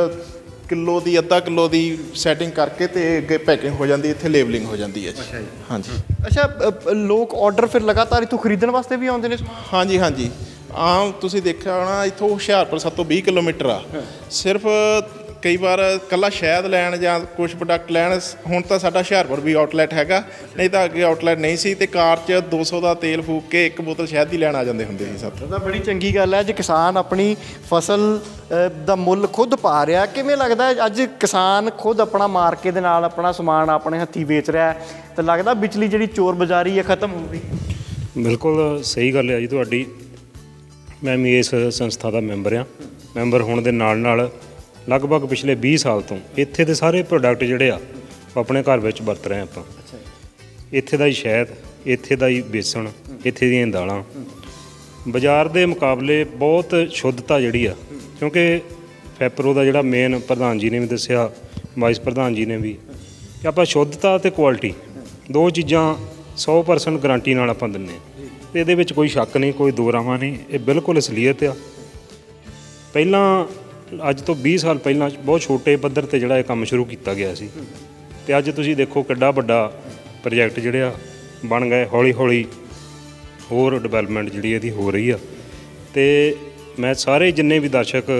ਕਿਲੋ ਦੀ, ਅੱਧਾ ਕਿਲੋ ਦੀ ਸੈਟਿੰਗ ਕਰਕੇ ਅਤੇ ਅੱਗੇ ਪੈਕਿੰਗ ਹੋ ਜਾਂਦੀ, ਇੱਥੇ ਲੇਬਲਿੰਗ ਹੋ ਜਾਂਦੀ ਹੈ ਜੀ। ਹਾਂਜੀ। ਅੱਛਾ, ਲੋਕ ਆਰਡਰ ਫਿਰ ਲਗਾਤਾਰ ਇੱਥੋਂ ਖਰੀਦਣ ਵਾਸਤੇ ਵੀ ਆਉਂਦੇ ਨੇ? ਹਾਂਜੀ ਹਾਂਜੀ, ਆਮ ਤੁਸੀਂ ਦੇਖਿਆ ਹੋਣਾ ਇੱਥੋਂ ਹੁਸ਼ਿਆਰਪੁਰ ਸਭ ਤੋਂ 20 ਕਿਲੋਮੀਟਰ ਆ। ਸਿਰਫ ਕਈ ਵਾਰ ਇਕੱਲਾ ਸ਼ਹਿਦ ਲੈਣ ਜਾਂ ਕੁਛ ਪ੍ਰੋਡਕਟ ਲੈਣ, ਹੁਣ ਤਾਂ ਸਾਡਾ ਹੁਸ਼ਿਆਰਪੁਰ ਵੀ ਆਊਟਲੈਟ ਹੈਗਾ, ਨਹੀਂ ਤਾਂ ਅੱਗੇ ਆਊਟਲੈਟ ਨਹੀਂ ਸੀ। ਅਤੇ ਕਾਰ 'ਚ 200 ਦਾ ਤੇਲ ਫੂਕ ਕੇ 1 ਬੋਤਲ ਸ਼ਹਿਦ ਦੀ ਲੈਣ ਆ ਜਾਂਦੇ ਹੁੰਦੇ ਸੀ ਸਭ। ਤਾਂ ਬੜੀ ਚੰਗੀ ਗੱਲ ਹੈ ਜੇ ਕਿਸਾਨ ਆਪਣੀ ਫਸਲ ਦਾ ਮੁੱਲ ਖੁਦ ਪਾ ਰਿਹਾ। ਕਿਵੇਂ ਲੱਗਦਾ ਅੱਜ ਕਿਸਾਨ ਖੁਦ ਆਪਣਾ ਮਾਰਕੇ ਦੇ ਨਾਲ ਆਪਣਾ ਸਮਾਨ ਆਪਣੇ ਹੱਥੀਂ ਵੇਚ ਰਿਹਾ, ਤਾਂ ਲੱਗਦਾ ਵਿਚਲੀ ਜਿਹੜੀ ਚੋਰ ਬਾਜ਼ਾਰੀ ਹੈ ਖਤਮ ਹੋ ਗਈ? ਬਿਲਕੁਲ ਸਹੀ ਗੱਲ ਹੈ ਜੀ ਤੁਹਾਡੀ। ਮੈਂ ਵੀ ਇਸ ਸੰਸਥਾ ਦਾ ਮੈਂਬਰ ਹਾਂ। ਮੈਂਬਰ ਹੋਣ ਦੇ ਨਾਲ ਨਾਲ ਲਗਭਗ ਪਿਛਲੇ 20 ਸਾਲ ਤੋਂ ਇੱਥੇ ਦੇ ਸਾਰੇ ਪ੍ਰੋਡਕਟ ਜਿਹੜੇ ਆ ਉਹ ਆਪਣੇ ਘਰ ਵਿੱਚ ਵਰਤ ਰਹੇ ਆਪਾਂ। ਇੱਥੇ ਦਾ ਹੀ ਸ਼ਹਿਦ, ਇੱਥੇ ਦਾ ਹੀ ਬੇਸਣ, ਇੱਥੇ ਦੀਆਂ ਦਾਲਾਂ ਬਾਜ਼ਾਰ ਦੇ ਮੁਕਾਬਲੇ ਬਹੁਤ ਸ਼ੁੱਧਤਾ ਜਿਹੜੀ ਆ, ਕਿਉਂਕਿ ਫੈਪਰੋ ਦਾ ਜਿਹੜਾ ਮੇਨ ਪ੍ਰਧਾਨ ਜੀ ਨੇ ਵੀ ਦੱਸਿਆ, ਵਾਈਸ ਪ੍ਰਧਾਨ ਜੀ ਨੇ ਵੀ, ਕਿ ਆਪਾਂ ਸ਼ੁੱਧਤਾ ਅਤੇ ਕੁਆਲਿਟੀ 2 ਚੀਜ਼ਾਂ 100% ਗਰੰਟੀ ਨਾਲ ਆਪਾਂ ਦਿੰਦੇ ਹਾਂ। ਅਤੇ ਇਹਦੇ ਵਿੱਚ ਕੋਈ ਸ਼ੱਕ ਨਹੀਂ, ਕੋਈ ਦੋ ਰਾਵਾਂ ਨਹੀਂ, ਇਹ ਬਿਲਕੁਲ ਅਸਲੀਅਤ ਆ। ਪਹਿਲਾਂ ਅੱਜ ਤੋਂ 20 ਸਾਲ ਪਹਿਲਾਂ ਬਹੁਤ ਛੋਟੇ ਪੱਧਰ 'ਤੇ ਜਿਹੜਾ ਇਹ ਕੰਮ ਸ਼ੁਰੂ ਕੀਤਾ ਗਿਆ ਸੀ, ਅਤੇ ਅੱਜ ਤੁਸੀਂ ਦੇਖੋ ਕਿੱਡਾ ਵੱਡਾ ਪ੍ਰੋਜੈਕਟ ਜਿਹੜੇ ਆ ਬਣ ਗਏ। ਹੌਲੀ ਹੌਲੀ ਹੋਰ ਡਿਵੈਲਪਮੈਂਟ ਜਿਹੜੀ ਇਹਦੀ ਹੋ ਰਹੀ ਆ। ਅਤੇ ਮੈਂ ਸਾਰੇ ਜਿੰਨੇ ਵੀ ਦਰਸ਼ਕ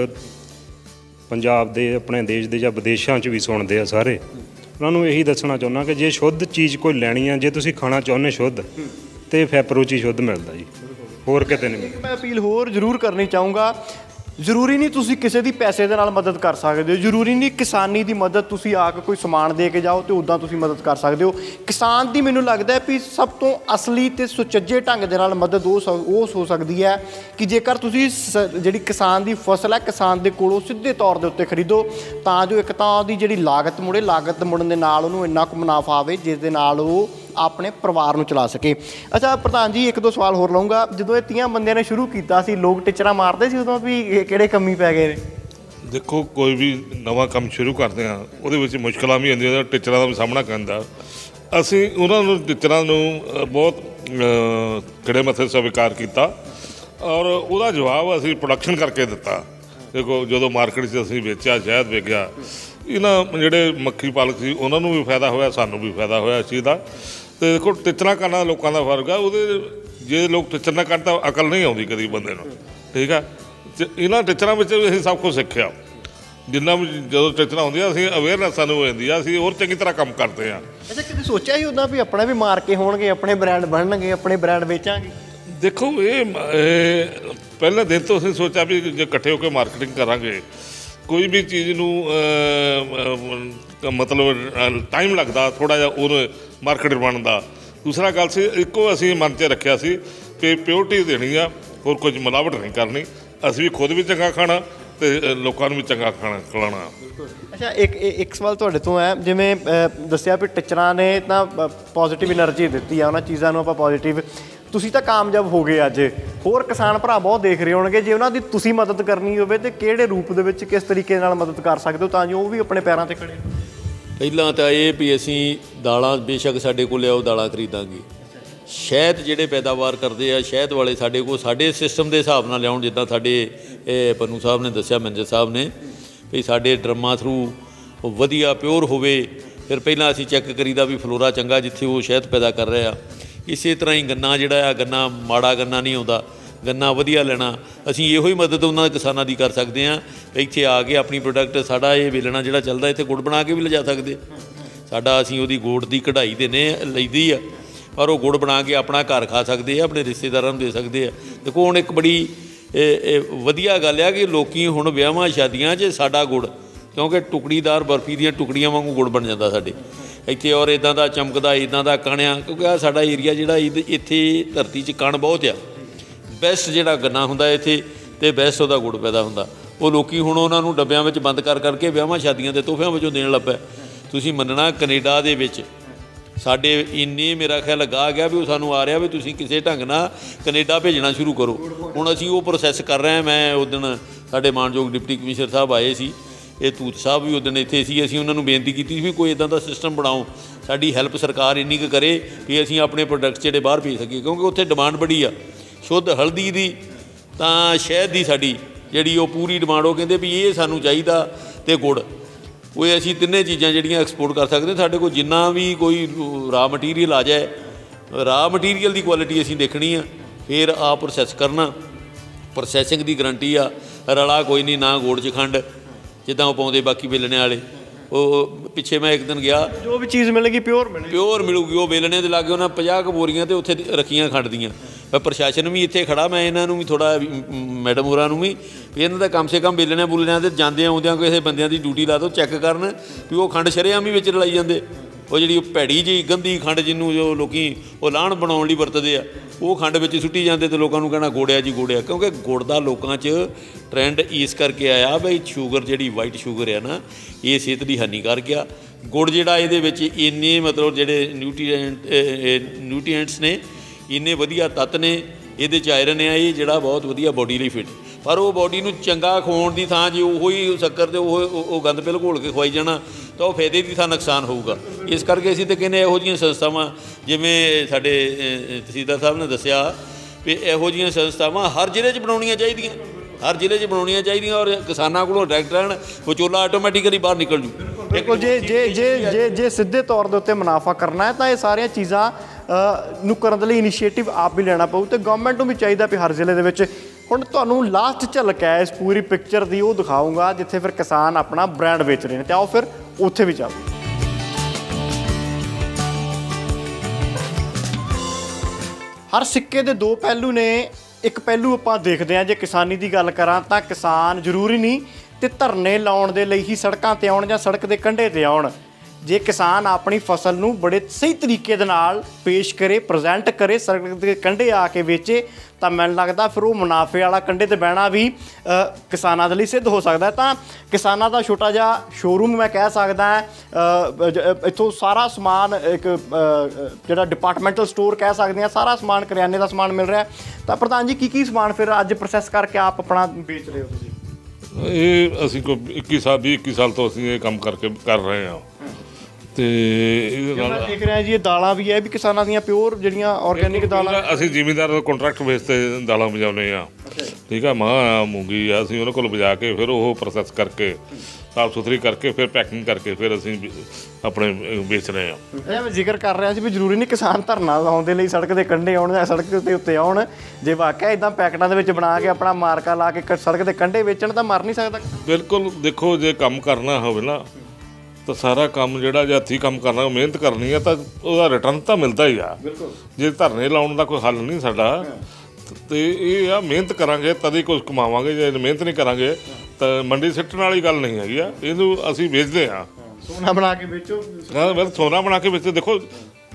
ਪੰਜਾਬ ਦੇ, ਆਪਣੇ ਦੇਸ਼ ਦੇ ਜਾਂ ਵਿਦੇਸ਼ਾਂ 'ਚ ਵੀ ਸੁਣਦੇ ਆ, ਸਾਰੇ ਉਹਨਾਂ ਨੂੰ ਇਹੀ ਦੱਸਣਾ ਚਾਹੁੰਦਾ ਕਿ ਜੇ ਸ਼ੁੱਧ ਚੀਜ਼ ਕੋਈ ਲੈਣੀ ਆ, ਜੇ ਤੁਸੀਂ ਖਾਣਾ ਚਾਹੁੰਦੇ ਸ਼ੁੱਧ, ਅਤੇ ਫੈਪਰੋ 'ਚ ਹੀ ਸ਼ੁੱਧ ਮਿਲਦਾ ਜੀ, ਹੋਰ ਕਿਤੇ ਨਹੀਂ ਮਿਲਦਾ। ਮੈਂ ਅਪੀਲ ਹੋਰ ਜ਼ਰੂਰ ਕਰਨੀ ਚਾਹੂੰਗਾ, ਜ਼ਰੂਰੀ ਨਹੀਂ ਤੁਸੀਂ ਕਿਸੇ ਦੀ ਪੈਸੇ ਦੇ ਨਾਲ ਮਦਦ ਕਰ ਸਕਦੇ ਹੋ, ਜ਼ਰੂਰੀ ਨਹੀਂ ਕਿਸਾਨੀ ਦੀ ਮਦਦ ਤੁਸੀਂ ਆ ਕੇ ਕੋਈ ਸਮਾਨ ਦੇ ਕੇ ਜਾਓ ਅਤੇ ਉੱਦਾਂ ਤੁਸੀਂ ਮਦਦ ਕਰ ਸਕਦੇ ਹੋ। ਕਿਸਾਨ ਦੀ ਮੈਨੂੰ ਲੱਗਦਾ ਵੀ ਸਭ ਤੋਂ ਅਸਲੀ ਅਤੇ ਸੁਚੱਜੇ ਢੰਗ ਦੇ ਨਾਲ ਮਦਦ ਉਹ ਹੋ ਸਕਦੀ ਹੈ ਕਿ ਜੇਕਰ ਤੁਸੀਂ ਜਿਹੜੀ ਕਿਸਾਨ ਦੀ ਫਸਲ ਹੈ, ਕਿਸਾਨ ਦੇ ਕੋਲੋਂ ਸਿੱਧੇ ਤੌਰ ਦੇ ਉੱਤੇ ਖਰੀਦੋ, ਤਾਂ ਜੋ ਇੱਕ ਤਾਂ ਉਹਦੀ ਜਿਹੜੀ ਲਾਗਤ ਮੁੜੇ, ਲਾਗਤ ਮੁੜਨ ਦੇ ਨਾਲ ਉਹਨੂੰ ਇੰਨਾ ਕੁ ਮੁਨਾਫਾ ਆਵੇ ਜਿਸ ਦੇ ਨਾਲ ਉਹ ਆਪਣੇ ਪਰਿਵਾਰ ਨੂੰ ਚਲਾ ਸਕੇ। ਅੱਛਾ ਪ੍ਰਧਾਨ ਜੀ, 1-2 ਸਵਾਲ ਹੋਰ ਲਊਂਗਾ। ਜਦੋਂ ਇਹ 30 ਬੰਦਿਆਂ ਨੇ ਸ਼ੁਰੂ ਕੀਤਾ ਸੀ, ਲੋਕ ਟਿਚਰਾਂ ਮਾਰਦੇ ਸੀ ਉਦੋਂ ਵੀ ਇਹ ਕਿਹੜੇ ਕੰਮੀ ਪੈ ਗਏ ਨੇ? ਦੇਖੋ, ਕੋਈ ਵੀ ਨਵਾਂ ਕੰਮ ਸ਼ੁਰੂ ਕਰਦੇ ਹਾਂ ਉਹਦੇ ਵਿੱਚ ਮੁਸ਼ਕਲਾਂ ਵੀ ਆਉਂਦੀਆਂ, ਟੀਚਰਾਂ ਦਾ ਵੀ ਸਾਹਮਣਾ ਕਰਦਾ। ਅਸੀਂ ਉਹਨਾਂ ਨੂੰ ਟੀਚਰਾਂ ਨੂੰ ਬਹੁਤ ਖਿੜੇ ਮੱਥੇ ਸਵੀਕਾਰ ਕੀਤਾ ਔਰ ਉਹਦਾ ਜਵਾਬ ਅਸੀਂ ਪ੍ਰੋਡਕਸ਼ਨ ਕਰਕੇ ਦਿੱਤਾ। ਦੇਖੋ, ਜਦੋਂ ਮਾਰਕੀਟ 'ਚ ਅਸੀਂ ਵੇਚਿਆ, ਸ਼ਹਿਦ ਵਿਕਿਆ, ਇਹਨਾਂ ਜਿਹੜੇ ਮੱਖੀ ਪਾਲਕ ਸੀ ਉਹਨਾਂ ਨੂੰ ਵੀ ਫਾਇਦਾ ਹੋਇਆ, ਸਾਨੂੰ ਵੀ ਫਾਇਦਾ ਹੋਇਆ ਇਸ ਚੀਜ਼ ਦਾ। ਅਤੇ ਦੇਖੋ, ਟੀਚਰਾਂ ਕਰਨ ਦਾ ਲੋਕਾਂ ਦਾ ਫਰਕ ਆ। ਉਹਦੇ ਜੇ ਲੋਕ ਟੀਚਰ ਨਾ ਕਰਨ ਤਾਂ ਅਕਲ ਨਹੀਂ ਆਉਂਦੀ ਕਦੀ ਬੰਦੇ ਨੂੰ, ਠੀਕ ਆ। ਇਹਨਾਂ ਟੀਚਰਾਂ ਵਿੱਚ ਅਸੀਂ ਸਭ ਕੁਝ ਸਿੱਖਿਆ। ਜਿੰਨਾ ਵੀ ਜਦੋਂ ਟੀਚਰਾਂ ਹੁੰਦੀਆਂ ਅਸੀਂ ਅਵੇਅਰਨੈਸ ਸਾਨੂੰ ਹੋ ਜਾਂਦੀ ਆ, ਅਸੀਂ ਹੋਰ ਚੰਗੀ ਤਰ੍ਹਾਂ ਕੰਮ ਕਰਦੇ ਹਾਂ। ਅੱਛਾ, ਕਿਤੇ ਸੋਚਿਆ ਹੀ ਉੱਦਾਂ ਵੀ ਆਪਣਾ ਵੀ ਮਾਰਕੇ ਹੋਣਗੇ, ਆਪਣੇ ਬ੍ਰਾਂਡ ਬਣਨਗੇ, ਆਪਣੇ ਬ੍ਰਾਂਡ ਵੇਚਾਂਗੇ? ਦੇਖੋ, ਇਹ ਪਹਿਲੇ ਦਿਨ ਤੋਂ ਅਸੀਂ ਸੋਚਿਆ ਵੀ ਜੇ ਇਕੱਠੇ ਹੋ ਕੇ ਮਾਰਕੀਟਿੰਗ ਕਰਾਂਗੇ, ਕੋਈ ਵੀ ਚੀਜ਼ ਨੂੰ ਮਤਲਬ ਟਾਈਮ ਲੱਗਦਾ ਥੋੜ੍ਹਾ ਜਿਹਾ ਉਹਨੂੰ ਮਾਰਕੀਟ ਬਣਨ ਦਾ। ਦੂਸਰਾ ਗੱਲ ਸੀ, ਇੱਕੋ ਅਸੀਂ ਮਨ 'ਚ ਰੱਖਿਆ ਸੀ ਕਿ ਪਿਓਰਟੀ ਦੇਣੀ ਆ, ਹੋਰ ਕੁਝ ਮਿਲਾਵਟ ਨਹੀਂ ਕਰਨੀ। ਅਸੀਂ ਵੀ ਖੁਦ ਵੀ ਚੰਗਾ ਖਾਣਾ ਤੇ ਲੋਕਾਂ ਨੂੰ ਵੀ ਚੰਗਾ ਖਾਣਾ ਖਿਲਾਉਣਾ। ਅੱਛਾ, ਇੱਕ ਸਵਾਲ ਤੁਹਾਡੇ ਤੋਂ ਹੈ, ਜਿਵੇਂ ਦੱਸਿਆ ਵੀ ਟੀਚਰਾਂ ਨੇ ਤਾਂ ਪੋਜ਼ਿਟਿਵ એનર્ਜੀ ਦਿੱਤੀ ਆ, ਉਹਨਾਂ ਚੀਜ਼ਾਂ ਨੂੰ ਆਪਾਂ ਪੋਜ਼ਿਟਿਵ, ਤੁਸੀਂ ਤਾਂ ਕਾਮਯਾਬ ਹੋ ਗਏ। ਅੱਜ ਹੋਰ ਕਿਸਾਨ ਭਰਾ ਬਹੁਤ ਦੇਖ ਰਹੇ ਹੋਣਗੇ, ਜੇ ਉਹਨਾਂ ਦੀ ਤੁਸੀਂ ਮਦਦ ਕਰਨੀ ਹੋਵੇ ਤਾਂ ਕਿਹੜੇ ਰੂਪ ਦੇ ਵਿੱਚ, ਕਿਸ ਤਰੀਕੇ ਨਾਲ ਮਦਦ ਕਰ ਸਕਦੇ ਹੋ ਤਾਂ ਜੋ ਉਹ ਵੀ ਆਪਣੇ ਪੈਰਾਂ 'ਤੇ ਖੜੇ? ਪਹਿਲਾਂ ਤਾਂ ਇਹ ਵੀ ਅਸੀਂ ਦਾਲਾਂ ਬੇਸ਼ੱਕ ਸਾਡੇ ਕੋਲ ਲਿਆਓ, ਦਾਲਾਂ ਖਰੀਦਾਂਗੇ। ਸ਼ਹਿਦ ਜਿਹੜੇ ਪੈਦਾਵਾਰ ਕਰਦੇ ਆ ਸ਼ਹਿਦ ਵਾਲੇ ਸਾਡੇ ਕੋਲ, ਸਾਡੇ ਸਿਸਟਮ ਦੇ ਹਿਸਾਬ ਨਾਲ ਲਿਆਉਣ, ਜਿੱਦਾਂ ਸਾਡੇ ਪੰਨੂ ਸਾਹਿਬ ਨੇ ਦੱਸਿਆ, ਮੈਨੇਜਰ ਸਾਹਿਬ ਨੇ, ਵੀ ਸਾਡੇ ਡਰਮਾਂ ਥਰੂ ਵਧੀਆ ਪਿਓਰ ਹੋਵੇ। ਫਿਰ ਪਹਿਲਾਂ ਅਸੀਂ ਚੈੱਕ ਕਰੀਦਾ ਵੀ ਫਲੋਰਾ ਚੰਗਾ ਜਿੱਥੇ ਉਹ ਸ਼ਹਿਦ ਪੈਦਾ ਕਰ ਰਿਹਾ। ਇਸੇ ਤਰ੍ਹਾਂ ਹੀ ਗੰਨਾ ਜਿਹੜਾ ਆ, ਗੰਨਾ ਮਾੜਾ ਗੰਨਾ ਨਹੀਂ ਆਉਂਦਾ, ਗੰਨਾ ਵਧੀਆ ਲੈਣਾ। ਅਸੀਂ ਇਹੋ ਹੀ ਮਦਦ ਉਹਨਾਂ ਦੇ ਕਿਸਾਨਾਂ ਦੀ ਕਰ ਸਕਦੇ ਹਾਂ। ਇੱਥੇ ਆ ਕੇ ਆਪਣੀ ਪ੍ਰੋਡਕਟ, ਸਾਡਾ ਇਹ ਵੇਲਣਾ ਜਿਹੜਾ ਚੱਲਦਾ, ਇੱਥੇ ਗੁੜ ਬਣਾ ਕੇ ਵੀ ਲਿਜਾ ਸਕਦੇ ਸਾਡਾ। ਅਸੀਂ ਉਹਦੀ ਗੁੜ ਦੀ ਕਢਾਈ ਦਿੰਦੇ ਲਈਦੀ ਆ, ਪਰ ਉਹ ਗੁੜ ਬਣਾ ਕੇ ਆਪਣਾ ਘਰ ਖਾ ਸਕਦੇ ਆ, ਆਪਣੇ ਰਿਸ਼ਤੇਦਾਰਾਂ ਨੂੰ ਦੇ ਸਕਦੇ ਆ। ਦੇਖੋ ਹੁਣ ਇੱਕ ਬੜੀ ਵਧੀਆ ਗੱਲ ਆ ਕਿ ਲੋਕ ਹੁਣ ਵਿਆਹਾਂ ਸ਼ਾਦੀਆਂ 'ਚ ਸਾਡਾ ਗੁੜ, ਕਿਉਂਕਿ ਟੁਕੜੀਦਾਰ ਬਰਫੀ ਦੀਆਂ ਟੁਕੜੀਆਂ ਵਾਂਗੂ ਗੁੜ ਬਣ ਜਾਂਦਾ ਸਾਡੇ ਇੱਥੇ, ਔਰ ਇੱਦਾਂ ਦਾ ਚਮਕਦਾ, ਇੱਦਾਂ ਦਾ ਕਣਿਆ, ਕਿਉਂਕਿ ਆਹ ਸਾਡਾ ਏਰੀਆ ਜਿਹੜਾ ਇੱਥੇ ਧਰਤੀ 'ਚ ਕਣ ਬਹੁਤ ਆ। ਬੈਸਟ ਜਿਹੜਾ ਗੰਨਾ ਹੁੰਦਾ ਇੱਥੇ ਅਤੇ ਬੈਸਟ ਉਹਦਾ ਗੁੜ ਪੈਦਾ ਹੁੰਦਾ। ਉਹ ਲੋਕ ਹੁਣ ਉਹਨਾਂ ਨੂੰ ਡੱਬਿਆਂ ਵਿੱਚ ਬੰਦ ਕਰ ਕਰਕੇ ਵਿਆਹਾਂ ਸ਼ਾਦੀਆਂ ਦੇ ਤੋਹਫਿਆਂ ਵਜੋਂ ਦੇਣ ਲੱਗ ਪਏ। ਤੁਸੀਂ ਮੰਨਣਾ ਕੈਨੇਡਾ ਦੇ ਵਿੱਚ ਸਾਡੇ ਇੰਨੇ ਮੇਰਾ ਖਿਆਲ ਗਾਹ ਗਿਆ ਵੀ ਉਹ ਸਾਨੂੰ ਆ ਰਿਹਾ ਵੀ ਤੁਸੀਂ ਕਿਸੇ ਢੰਗ ਨਾਲ ਕੈਨੇਡਾ ਭੇਜਣਾ ਸ਼ੁਰੂ ਕਰੋ। ਹੁਣ ਅਸੀਂ ਉਹ ਪ੍ਰੋਸੈਸ ਕਰ ਰਹੇ ਹਾਂ। ਮੈਂ ਉਸ ਦਿਨ ਸਾਡੇ ਮਾਣਯੋਗ ਡਿਪਟੀ ਕਮਿਸ਼ਨਰ ਸਾਹਿਬ ਆਏ ਸੀ, ਇਹ ਤੂਤ ਸਾਹਿਬ ਵੀ ਉਸ ਦਿਨ ਇੱਥੇ ਸੀ। ਅਸੀਂ ਉਹਨਾਂ ਨੂੰ ਬੇਨਤੀ ਕੀਤੀ ਸੀ ਵੀ ਕੋਈ ਇੱਦਾਂ ਦਾ ਸਿਸਟਮ ਬਣਾਓ, ਸਾਡੀ ਹੈਲਪ ਸਰਕਾਰ ਇੰਨੀ ਕੁ ਕਰੇ ਵੀ ਅਸੀਂ ਆਪਣੇ ਪ੍ਰੋਡਕਟਸ ਜਿਹੜੇ ਬਾਹਰ ਭੇਜ ਸਕੀਏ, ਕਿਉਂਕਿ ਉੱਥੇ ਡਿਮਾਂਡ ਬੜੀ ਆ। ਸ਼ੁੱਧ ਹਲਦੀ ਦੀ ਤਾਂ ਸ਼ਹਿਦ ਦੀ ਸਾਡੀ ਜਿਹੜੀ ਉਹ ਪੂਰੀ ਡਿਮਾਂਡ, ਉਹ ਕਹਿੰਦੇ ਵੀ ਇਹ ਸਾਨੂੰ ਚਾਹੀਦਾ, ਅਤੇ ਗੁੜ, ਉਹ ਅਸੀਂ ਤਿੰਨੇ ਚੀਜ਼ਾਂ ਜਿਹੜੀਆਂ ਐਕਸਪੋਰਟ ਕਰ ਸਕਦੇ। ਸਾਡੇ ਕੋਲ ਜਿੰਨਾ ਵੀ ਕੋਈ ਰਾ ਮਟੀਰੀਅਲ ਆ ਜਾਏ, ਰਾ ਮਟੀਰੀਅਲ ਦੀ ਕੁਆਲਿਟੀ ਅਸੀਂ ਦੇਖਣੀ ਆ, ਫਿਰ ਆ ਪ੍ਰੋਸੈਸ ਕਰਨਾ। ਪ੍ਰੋਸੈਸਿੰਗ ਦੀ ਗਰੰਟੀ ਆ, ਰਲਾ ਕੋਈ ਨਹੀਂ, ਨਾ ਗੁੜ 'ਚ ਖੰਡ ਜਿੱਦਾਂ ਉਹ ਪਾਉਂਦੇ ਬਾਕੀ ਵੇਲਣੇ ਵਾਲੇ। ਉਹ ਪਿੱਛੇ ਮੈਂ ਇੱਕ ਦਿਨ ਗਿਆ, ਜੋ ਵੀ ਚੀਜ਼ ਮਿਲੇਗੀ ਪਿਓਰ ਮਿਲੂਗੀ। ਉਹ ਵੇਲਣੇ ਦੇ ਲਾਗੇ ਉਹਨਾਂ 50 ਕੁ ਬੋਰੀਆਂ ਤੇ ਉੱਥੇ ਰੱਖੀਆਂ ਖੰਡ ਦੀਆਂ। ਮੈਂ ਪ੍ਰਸ਼ਾਸਨ ਵੀ ਇੱਥੇ ਖੜਾ, ਮੈਂ ਇਹਨਾਂ ਨੂੰ ਵੀ ਥੋੜ੍ਹਾ, ਮੈਡਮ ਹੋਰਾਂ ਨੂੰ ਵੀ ਇਹਨਾਂ ਦਾ ਕਮ ਸੇ ਕਮ ਵੇਲਣਿਆਂ ਬੁਲਣਿਆਂ ਤੇ ਜਾਂਦਿਆਂ ਆਉਂਦਿਆਂ ਕਿਸੇ ਬੰਦਿਆਂ ਦੀ ਡਿਊਟੀ ਲਾ ਦਿਓ, ਚੈੱਕ ਕਰਨ ਵੀ ਉਹ ਖੰਡ ਸ਼ਰੇਆਮ ਵੀ ਵਿੱਚ ਰਲਾਈ ਜਾਂਦੇ। ਉਹ ਜਿਹੜੀ ਉਹ ਭੈੜੀ ਜਿਹੀ ਗੰਦੀ ਖੰਡ ਜਿਹਨੂੰ ਜੋ ਲੋਕ ਉਹ ਲਾਹਣ ਬਣਾਉਣ ਲਈ ਵਰਤਦੇ ਆ, ਉਹ ਖੰਡ ਵਿੱਚ ਸੁੱਟੀ ਜਾਂਦੇ ਅਤੇ ਲੋਕਾਂ ਨੂੰ ਕਹਿਣਾ ਗੋੜਿਆ ਜੀ ਗੋੜਿਆ। ਕਿਉਂਕਿ ਗੁੜ ਦਾ ਲੋਕਾਂ 'ਚ ਟਰੈਂਡ ਇਸ ਕਰਕੇ ਆਇਆ ਬਈ ਸ਼ੂਗਰ ਜਿਹੜੀ ਵਾਈਟ ਸ਼ੂਗਰ ਆ ਨਾ, ਇਹ ਸਿਹਤ ਲਈ ਹਾਨੀਕਾਰਕ ਆ। ਗੁੜ ਜਿਹੜਾ ਇਹਦੇ ਵਿੱਚ ਇੰਨੇ ਮਤਲਬ ਜਿਹੜੇ ਨਿਊਟ੍ਰੀਐਂਟਸ ਨੇ, ਇੰਨੇ ਵਧੀਆ ਤੱਤ ਨੇ ਇਹਦੇ 'ਚ, ਆਇਰਨ ਆ, ਇਹ ਜਿਹੜਾ ਬਹੁਤ ਵਧੀਆ ਬੋਡੀ ਲਈ ਫਿੱਟ। ਪਰ ਉਹ ਬੋਡੀ ਨੂੰ ਚੰਗਾ ਖਵਾਉਣ ਦੀ ਥਾਂ ਜੇ ਉਹੋ ਹੀ ਸ਼ੱਕਰ ਅਤੇ ਉਹ ਗੰਦ ਪਿਲ ਘੋਲ ਕੇ ਖਵਾਈ ਜਾਣਾ ਤਾਂ ਉਹ ਫਾਇਦੇ ਦੀ ਥਾਂ ਨੁਕਸਾਨ ਹੋਊਗਾ। ਇਸ ਕਰਕੇ ਅਸੀਂ ਤਾਂ ਕਹਿੰਦੇ ਇਹੋ ਜਿਹੀਆਂ ਸੰਸਥਾਵਾਂ, ਜਿਵੇਂ ਸਾਡੇ ਤਹਿਸੀਲਦਾਰ ਸਾਹਿਬ ਨੇ ਦੱਸਿਆ ਵੀ ਇਹੋ ਜਿਹੀਆਂ ਸੰਸਥਾਵਾਂ ਹਰ ਜ਼ਿਲ੍ਹੇ 'ਚ ਬਣਾਉਣੀਆਂ ਚਾਹੀਦੀਆਂ, ਹਰ ਜ਼ਿਲ੍ਹੇ 'ਚ ਬਣਾਉਣੀਆਂ ਚਾਹੀਦੀਆਂ, ਔਰ ਕਿਸਾਨਾਂ ਕੋਲੋਂ ਡਾਇਰੈਕਟ ਰਹਿਣ, ਵਿਚੋਲਾ ਆਟੋਮੈਟਿਕਲੀ ਬਾਹਰ ਨਿਕਲ ਜੂ। ਬਿਲਕੁਲ, ਜੇ ਸਿੱਧੇ ਤੌਰ ਦੇ ਉੱਤੇ ਮੁਨਾਫਾ ਕਰਨਾ ਹੈ ਤਾਂ ਇਹ ਸਾਰੀਆਂ ਚੀਜ਼ਾਂ ਨੂੰ ਕਰਨ ਦੇ ਲਈ ਇਨੀਸ਼ੀਏਟਿਵ ਆਪ ਵੀ ਲੈਣਾ ਪਊ, ਅਤੇ ਗਵਰਨਮੈਂਟ ਨੂੰ ਵੀ ਚਾਹੀਦਾ ਵੀ ਹਰ ਜ਼ਿਲ੍ਹੇ ਦੇ ਵਿੱਚ। ਹੁਣ ਤੁਹਾਨੂੰ ਲਾਸਟ ਝਲਕ ਹੈ ਇਸ ਪੂਰੀ ਪਿਕਚਰ ਦੀ, ਉਹ ਦਿਖਾਊਂਗਾ ਜਿੱਥੇ ਫਿਰ ਕਿਸਾਨ ਆਪਣਾ ਬ੍ਰਾਂਡ ਵੇਚ ਰਹੇ ਨੇ, ਤੇ ਆਓ ਫਿਰ ਉੱਥੇ ਵੀ ਚੱਲਦੇ। ਹਰ ਸਿੱਕੇ ਦੇ ਦੋ ਪਹਿਲੂ ਨੇ। ਇੱਕ ਪਹਿਲੂ ਆਪਾਂ ਦੇਖਦੇ ਹਾਂ, ਜੇ ਕਿਸਾਨੀ ਦੀ ਗੱਲ ਕਰਾਂ ਤਾਂ ਕਿਸਾਨ ਜ਼ਰੂਰੀ ਨਹੀਂ ਤੇ ਧਰਨੇ ਲਾਉਣ ਦੇ ਲਈ ਹੀ ਸੜਕਾਂ 'ਤੇ ਆਉਣ ਜਾਂ ਸੜਕ ਦੇ ਕੰਢੇ 'ਤੇ ਆਉਣ। ਜੇ ਕਿਸਾਨ ਆਪਣੀ ਫਸਲ ਨੂੰ ਬੜੇ ਸਹੀ ਤਰੀਕੇ ਦੇ ਨਾਲ ਪੇਸ਼ ਕਰੇ, ਪ੍ਰੈਜ਼ੈਂਟ ਕਰੇ, ਸੜਕ ਦੇ ਕੰਢੇ ਆ ਕੇ ਵੇਚੇ, ਤਾਂ ਮੈਨੂੰ ਲੱਗਦਾ ਫਿਰ ਉਹ ਮੁਨਾਫੇ ਵਾਲਾ ਕੰਢੇ 'ਤੇ ਬਹਿਣਾ ਵੀ ਕਿਸਾਨਾਂ ਦੇ ਲਈ ਸਿੱਧ ਹੋ ਸਕਦਾ। ਤਾਂ ਕਿਸਾਨਾਂ ਦਾ ਛੋਟਾ ਜਿਹਾ ਸ਼ੋਰੂਮ ਮੈਂ ਕਹਿ ਸਕਦਾ, ਇੱਥੋਂ ਸਾਰਾ ਸਮਾਨ, ਇੱਕ ਜਿਹੜਾ ਡਿਪਾਰਟਮੈਂਟਲ ਸਟੋਰ ਕਹਿ ਸਕਦੇ ਹਾਂ, ਸਾਰਾ ਸਮਾਨ ਕਰਿਆਨੇ ਦਾ ਸਮਾਨ ਮਿਲ ਰਿਹਾ। ਤਾਂ ਪ੍ਰਧਾਨ ਜੀ, ਕੀ ਸਮਾਨ ਫਿਰ ਅੱਜ ਪ੍ਰੋਸੈਸ ਕਰਕੇ ਆਪ ਆਪਣਾ ਵੇਚ ਰਹੇ ਹੋ ਤੁਸੀਂ? ਇਹ ਅਸੀਂ ਕੋਈ 21 ਸਾਲ ਤੋਂ ਅਸੀਂ ਇਹ ਕੰਮ ਕਰ ਰਹੇ ਹਾਂ। ਤੇ ਇਹਦੇ ਨਾਲ ਦੇਖ ਰਿਹਾ ਜੀ, ਇਹ ਦਾਲਾਂ ਵੀ ਹੈ ਵੀ ਕਿਸਾਨਾਂ ਦੀਆਂ ਪਿਓਰ ਜਿਹੜੀਆਂ ਆਰਗੈਨਿਕ ਦਾਲਾਂ। ਅਸੀਂ ਜ਼ਿਮੀਂਦਾਰ ਕੰਟਰੈਕਟ ਬੇਸ 'ਤੇ ਦਾਲਾਂ ਬਜਾਉਂਦੇ ਹਾਂ, ਠੀਕ ਆ। ਮਾਂ ਮੂੰਗੀ ਆ, ਅਸੀਂ ਉਹਨਾਂ ਕੋਲ ਬਜਾ ਕੇ ਫਿਰ ਉਹ ਪ੍ਰੋਸੈਸ ਕਰਕੇ ਸਾਫ਼ ਸੁਥਰੀ ਕਰਕੇ ਫਿਰ ਪੈਕਿੰਗ ਕਰਕੇ ਫਿਰ ਅਸੀਂ ਆਪਣੇ ਵੇਚ ਰਹੇ ਹਾਂ। ਇਹ ਮੈਂ ਜ਼ਿਕਰ ਕਰ ਰਿਹਾ ਸੀ ਵੀ ਜ਼ਰੂਰੀ ਨਹੀਂ ਕਿਸਾਨ ਧਰਨਾ ਲਾਉਣ ਦੇ ਲਈ ਸੜਕ ਦੇ ਕੰਢੇ ਆਉਣ ਜਾਂ ਸੜਕ ਦੇ ਉੱਤੇ ਆਉਣ। ਜੇ ਵਾਕਿਆ ਇੱਦਾਂ ਪੈਕਟਾਂ ਦੇ ਵਿੱਚ ਬਣਾ ਕੇ ਆਪਣਾ ਮਾਰਕਾ ਲਾ ਕੇ ਸੜਕ ਦੇ ਕੰਢੇ ਵੇਚਣ ਤਾਂ ਮਰ ਨਹੀਂ ਸਕਦਾ। ਬਿਲਕੁਲ, ਦੇਖੋ ਜੇ ਕੰਮ ਕਰਨਾ ਹੋਵੇ ਨਾ ਤਾਂ ਸਾਰਾ ਕੰਮ ਜਿਹੜਾ ਜੇ ਹੱਥੀਂ ਕੰਮ ਕਰਨਾ, ਮਿਹਨਤ ਕਰਨੀ ਆ ਤਾਂ ਉਹਦਾ ਰਿਟਰਨ ਤਾਂ ਮਿਲਦਾ ਹੀ ਆ। ਜੇ ਧਰਨੇ ਲਾਉਣ ਦਾ ਕੋਈ ਹੱਲ ਨਹੀਂ ਸਾਡਾ, ਤੇ ਇਹ ਆ ਮਿਹਨਤ ਕਰਾਂਗੇ ਤਦ ਹੀ ਕੁਝ ਕਮਾਵਾਂਗੇ। ਜੇ ਮਿਹਨਤ ਨਹੀਂ ਕਰਾਂਗੇ ਤਾਂ ਮੰਡੀ ਸਿੱਟਣ ਵਾਲੀ ਗੱਲ ਨਹੀਂ ਹੈਗੀ ਆ। ਇਹਨੂੰ ਅਸੀਂ ਵੇਚਦੇ ਹਾਂ, ਸੋਨਾ ਬਣਾ ਕੇ ਵੇਚੋ। ਹਾਂ, ਸੋਨਾ ਬਣਾ ਕੇ ਵੇਚੋ। ਦੇਖੋ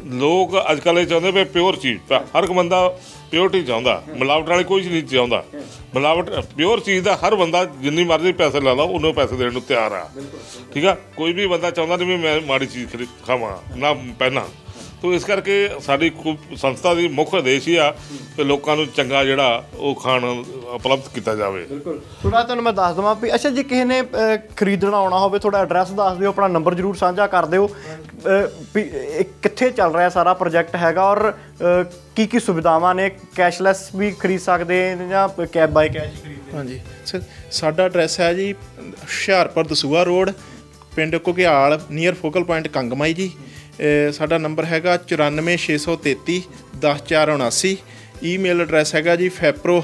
ਲੋਕ ਅੱਜ ਕੱਲ੍ਹ ਇਹ ਚਾਹੁੰਦੇ ਵੀ ਪਿਓਰ ਚੀਜ਼, ਹਰ ਇੱਕ ਬੰਦਾ ਪਿਓਰਟੀ ਚਾਹੁੰਦਾ, ਮਿਲਾਵਟ ਵਾਲੀ ਕੋਈ ਚੀਜ਼ ਨਹੀਂ ਚਾਹੁੰਦਾ। ਮਿਲਾਵਟ ਪਿਓਰ ਚੀਜ਼ ਦਾ ਹਰ ਬੰਦਾ ਜਿੰਨੀ ਮਰਜ਼ੀ ਪੈਸੇ ਲਾ ਲਾ ਉਹਨੂੰ ਪੈਸੇ ਦੇਣ ਨੂੰ ਤਿਆਰ ਆ, ਠੀਕ ਆ। ਕੋਈ ਵੀ ਬੰਦਾ ਚਾਹੁੰਦਾ ਨਹੀਂ ਵੀ ਮੈਂ ਮਾੜੀ ਚੀਜ਼ ਖਾਵਾਂ ਨਾ ਪਹਿਨਾਂ। ਤੋ ਇਸ ਕਰਕੇ ਸਾਡੀ ਸੰਸਥਾ ਦੀ ਮੁੱਖ ਉਦੇਸ਼ ਹੀ ਆ ਕਿ ਲੋਕਾਂ ਨੂੰ ਚੰਗਾ ਜਿਹੜਾ ਉਹ ਖਾਣ ਉਪਲਬਧ ਕੀਤਾ ਜਾਵੇ। ਬਿਲਕੁਲ। ਥੋੜ੍ਹਾ ਤੁਹਾਨੂੰ ਮੈਂ ਦੱਸ ਦੇਵਾਂ ਵੀ ਅੱਛਾ, ਜੇ ਕਿਸੇ ਨੇ ਖਰੀਦਣਾ ਆਉਣਾ ਹੋਵੇ, ਤੁਹਾਡਾ ਐਡਰੈਸ ਦੱਸ ਦਿਓ, ਆਪਣਾ ਨੰਬਰ ਜ਼ਰੂਰ ਸਾਂਝਾ ਕਰ ਦਿਓ ਵੀ ਕਿੱਥੇ ਚੱਲ ਰਿਹਾ ਸਾਰਾ ਪ੍ਰੋਜੈਕਟ ਹੈਗਾ ਔਰ ਕੀ ਕੀ ਸੁਵਿਧਾਵਾਂ ਨੇ। ਕੈਸ਼ਲੈਸ ਵੀ ਖਰੀਦ ਸਕਦੇ ਜਾਂ ਕੈਬ ਬਾਈ ਕੈਸ਼ ਹੀ ਖਰੀਦਦੇ? ਹਾਂਜੀ ਸਰ, ਸਾਡਾ ਐਡਰੈਸ ਹੈ ਜੀ ਹੁਸ਼ਿਆਰਪੁਰ ਦਸੂਹਾ ਰੋਡ, ਪਿੰਡ Ghugiyal, near focal point Kangmai ji. ਸਾਡਾ ਨੰਬਰ ਹੈਗਾ 94 633 10479। ਈਮੇਲ ਐਡਰੈਸ ਹੈਗਾ ਜੀ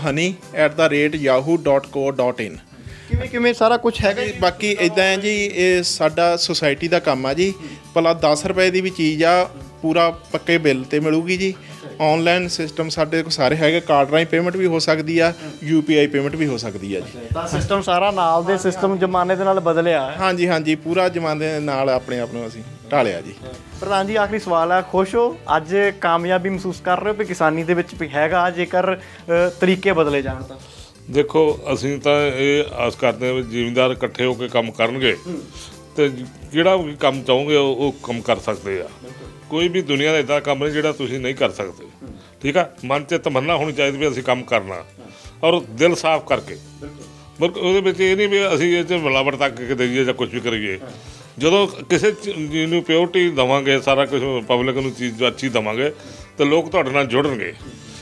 fepprohoney@yahoo.co.in। ਕਿਵੇਂ ਸਾਰਾ ਕੁਝ ਹੈਗਾ ਜੀ? ਬਾਕੀ ਇਦਾਂ ਹੈ ਜੀ, ਇਹ ਸਾਡਾ ਸੁਸਾਇਟੀ ਦਾ ਕੰਮ ਆ ਜੀ। ਭਲਾ 10 ਰੁਪਏ ਦੀ ਵੀ ਚੀਜ਼ ਆ, ਪੂਰਾ ਪੱਕੇ ਬਿੱਲ ਤੇ ਮਿਲੂਗੀ ਜੀ। ਆਨਲਾਈਨ ਸਿਸਟਮ ਸਾਡੇ ਕੋਲ ਸਾਰੇ ਹੈਗੇ, ਕਾਰਡ ਰਾਹੀਂ ਪੇਮੈਂਟ ਵੀ ਹੋ ਸਕਦੀ ਆ, UPI ਪੇਮੈਂਟ ਵੀ ਹੋ ਸਕਦੀ ਆ ਜੀ। ਤਾਂ ਸਿਸਟਮ ਸਾਰਾ ਨਾਲ ਦੇ ਸਿਸਟਮ ਜ਼ਮਾਨੇ ਦੇ ਨਾਲ ਬਦਲਿਆ ਹੈ। ਹਾਂਜੀ ਹਾਂਜੀ, ਪੂਰਾ ਜ਼ਮਾਨੇ ਦੇ ਨਾਲ ਆਪਣੇ ਆਪ ਨੂੰ ਅਸੀਂ ਢਾਲਿਆ ਜੀ। ਪ੍ਰਧਾਨ ਜੀ, ਆਖਰੀ ਸਵਾਲ ਹੈ, ਖੁਸ਼ ਹੋ ਅੱਜ ਕਾਮਯਾਬੀ ਮਹਿਸੂਸ ਕਰ ਰਹੇ ਹੋ ਵੀ ਕਿਸਾਨੀ ਦੇ ਵਿੱਚ ਵੀ ਹੈਗਾ, ਜੇਕਰ ਤਰੀਕੇ ਬਦਲੇ ਜਾਣ ਤਾਂ? ਦੇਖੋ, ਅਸੀਂ ਤਾਂ ਇਹ ਆਸ ਕਰਦੇ ਹਾਂ ਵੀ ਜ਼ਿਮੀਂਦਾਰ ਇਕੱਠੇ ਹੋ ਕੇ ਕੰਮ ਕਰਨਗੇ ਤੇ ਜਿਹੜਾ ਵੀ ਕੰਮ ਚਾਹੋਗੇ ਉਹ ਕੰਮ ਕਰ ਸਕਦੇ ਆ। ਕੋਈ ਵੀ ਦੁਨੀਆ ਦਾ ਇੱਦਾਂ ਕੰਮ ਨਹੀਂ ਜਿਹੜਾ ਤੁਸੀਂ ਨਹੀਂ ਕਰ ਸਕਦੇ, ਠੀਕ ਆ। ਮਨ 'ਚ ਤਮੰਨਾ ਹੋਣੀ ਚਾਹੀਦੀ ਵੀ ਅਸੀਂ ਕੰਮ ਕਰਨਾ, ਔਰ ਦਿਲ ਸਾਫ਼ ਕਰਕੇ। ਬਲਕਿ ਉਹਦੇ ਵਿੱਚ ਇਹ ਨਹੀਂ ਵੀ ਅਸੀਂ ਇਹ 'ਚ ਮਿਲਾਵਟ ਤੱਕ ਕੇ ਦੇਈਏ ਜਾਂ ਕੁਛ ਵੀ ਕਰੀਏ। ਜਦੋਂ ਕਿਸੇ ਚੀਜ਼ ਨੂੰ ਪਿਓਰਟੀ ਦੇਵਾਂਗੇ, ਸਾਰਾ ਕੁਛ ਪਬਲਿਕ ਨੂੰ ਚੀਜ਼ ਅੱਛੀ ਦੇਵਾਂਗੇ ਤਾਂ ਲੋਕ ਤੁਹਾਡੇ ਨਾਲ ਜੁੜਨਗੇ।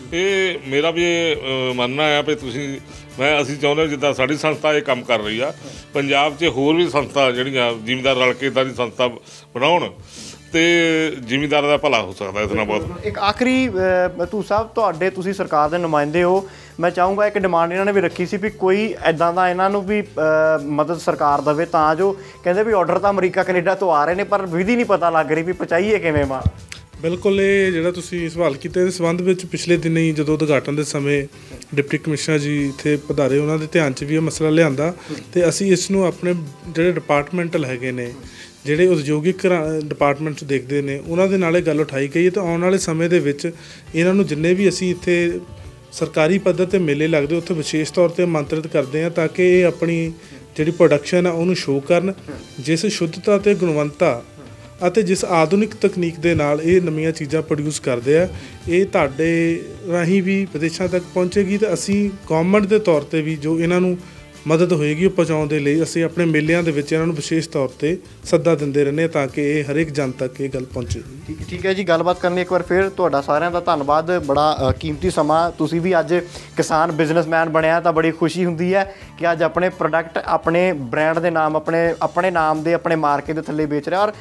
ਇਹ ਮੇਰਾ ਵੀ ਇਹ ਮੰਨਣਾ ਆ ਵੀ ਅਸੀਂ ਚਾਹੁੰਦੇ ਜਿੱਦਾਂ ਸਾਡੀ ਸੰਸਥਾ ਇਹ ਕੰਮ ਕਰ ਰਹੀ ਆ, ਪੰਜਾਬ 'ਚ ਹੋਰ ਵੀ ਸੰਸਥਾ ਜਿਹੜੀਆਂ ਜ਼ਿਮੀਂਦਾਰ ਰਲ ਕੇ ਇੱਦਾਂ ਦੀ ਸੰਸਥਾ ਬਣਾਉਣ ਤੇ ਜ਼ਿਮੀਂਦਾਰ ਦਾ ਭਲਾ ਹੋ ਸਕਦਾ ਇਸ ਨਾਲ ਬਹੁਤ। ਇੱਕ ਆਖਰੀ ਧੂ ਸਾਹਿਬ, ਤੁਸੀਂ ਸਰਕਾਰ ਦੇ ਨੁਮਾਇੰਦੇ ਹੋ, ਮੈਂ ਚਾਹੂੰਗਾ ਇੱਕ ਡਿਮਾਂਡ ਇਹਨਾਂ ਨੇ ਵੀ ਰੱਖੀ ਸੀ ਵੀ ਕੋਈ ਇੱਦਾਂ ਦਾ ਇਹਨਾਂ ਨੂੰ ਵੀ ਮਦਦ ਸਰਕਾਰ ਦੇਵੇ, ਤਾਂ ਜੋ ਕਹਿੰਦੇ ਵੀ ਆਰਡਰ ਤਾਂ ਅਮਰੀਕਾ ਕੈਨੇਡਾ ਤੋਂ ਆ ਰਹੇ ਨੇ ਪਰ ਵਿਧੀ ਨਹੀਂ ਪਤਾ ਲੱਗ ਰਹੀ ਵੀ ਪਹੁੰਚਾਈਏ ਕਿਵੇਂ ਮਾਲ। ਬਿਲਕੁਲ, ਇਹ ਜਿਹੜਾ ਤੁਸੀਂ ਸਵਾਲ ਕੀਤਾ ਇਹਦੇ ਸੰਬੰਧ ਵਿੱਚ ਪਿਛਲੇ ਦਿਨੀਂ ਜਦੋਂ ਉਦਘਾਟਨ ਦੇ ਸਮੇਂ ਡਿਪਟੀ ਕਮਿਸ਼ਨਰ ਜੀ ਇੱਥੇ ਪਧਾਰੇ, ਉਹਨਾਂ ਦੇ ਧਿਆਨ 'ਚ ਵੀ ਇਹ ਮਸਲਾ ਲਿਆਂਦਾ ਤੇ ਅਸੀਂ ਇਸ ਨੂੰ ਆਪਣੇ ਜਿਹੜੇ ਡਿਪਾਰਟਮੈਂਟਲ ਹੈਗੇ ਨੇ, ਜਿਹੜੇ ਉਦਯੋਗਿਕ ਡਿਪਾਰਟਮੈਂਟ 'ਚ ਦੇਖਦੇ ਨੇ, ਉਹਨਾਂ ਦੇ ਨਾਲ ਇਹ ਗੱਲ ਉਠਾਈ ਗਈ ਹੈ। ਤਾਂ ਆਉਣ ਵਾਲੇ ਸਮੇਂ ਦੇ ਵਿੱਚ ਇਹਨਾਂ ਨੂੰ ਜਿੰਨੇ ਵੀ ਅਸੀਂ ਇੱਥੇ ਸਰਕਾਰੀ ਪੱਧਰ 'ਤੇ ਮੇਲੇ ਲੱਗਦੇ ਉੱਥੇ ਵਿਸ਼ੇਸ਼ ਤੌਰ 'ਤੇ ਆਮੰਤਰਿਤ ਕਰਦੇ ਹਾਂ ਤਾਂ ਕਿ ਇਹ ਆਪਣੀ ਜਿਹੜੀ ਪ੍ਰੋਡਕਸ਼ਨ ਆ ਉਹਨੂੰ ਸ਼ੋਅ ਕਰਨ, ਜਿਸ ਸ਼ੁੱਧਤਾ ਅਤੇ ਗੁਣਵੰਤਾ ਅਤੇ ਜਿਸ ਆਧੁਨਿਕ ਤਕਨੀਕ ਦੇ ਨਾਲ ਇਹ ਨਵੀਆਂ ਚੀਜ਼ਾਂ ਪ੍ਰੋਡਿਊਸ ਕਰਦੇ ਆ, ਇਹ ਤੁਹਾਡੇ ਰਾਹੀਂ ਵੀ ਵਿਦੇਸ਼ਾਂ ਤੱਕ ਪਹੁੰਚੇਗੀ। ਤਾਂ ਅਸੀਂ ਗੌਰਮੈਂਟ ਦੇ ਤੌਰ 'ਤੇ ਵੀ ਜੋ ਇਹਨਾਂ ਨੂੰ ਮਦਦ ਹੋਏਗੀ ਉਹ ਪਹੁੰਚਾਉਣ ਦੇ ਲਈ ਅਸੀਂ ਆਪਣੇ ਮੇਲਿਆਂ ਦੇ ਵਿੱਚ ਇਹਨਾਂ ਨੂੰ ਵਿਸ਼ੇਸ਼ ਤੌਰ 'ਤੇ ਸੱਦਾ ਦਿੰਦੇ ਰਹਿੰਦੇ ਤਾਂ ਕਿ ਇਹ ਹਰੇਕ ਜਨ ਤੱਕ ਇਹ ਗੱਲ ਪਹੁੰਚੇ। ਠੀਕ ਹੈ ਜੀ, ਗੱਲਬਾਤ ਕਰਨ ਲਈ ਇੱਕ ਵਾਰ ਫਿਰ ਤੁਹਾਡਾ ਸਾਰਿਆਂ ਦਾ ਧੰਨਵਾਦ। ਬੜਾ ਕੀਮਤੀ ਸਮਾਂ, ਤੁਸੀਂ ਵੀ ਅੱਜ ਕਿਸਾਨ ਬਿਜ਼ਨਸਮੈਨ ਬਣਿਆ ਤਾਂ ਬੜੀ ਖੁਸ਼ੀ ਹੁੰਦੀ ਹੈ ਕਿ ਅੱਜ ਆਪਣੇ ਪ੍ਰੋਡਕਟ ਆਪਣੇ ਬ੍ਰਾਂਡ ਦੇ ਨਾਮ ਆਪਣੇ ਨਾਮ ਦੇ ਆਪਣੇ ਮਾਰਕੇ ਦੇ ਥੱਲੇ ਵੇਚ ਰਿਹਾ। ਔਰ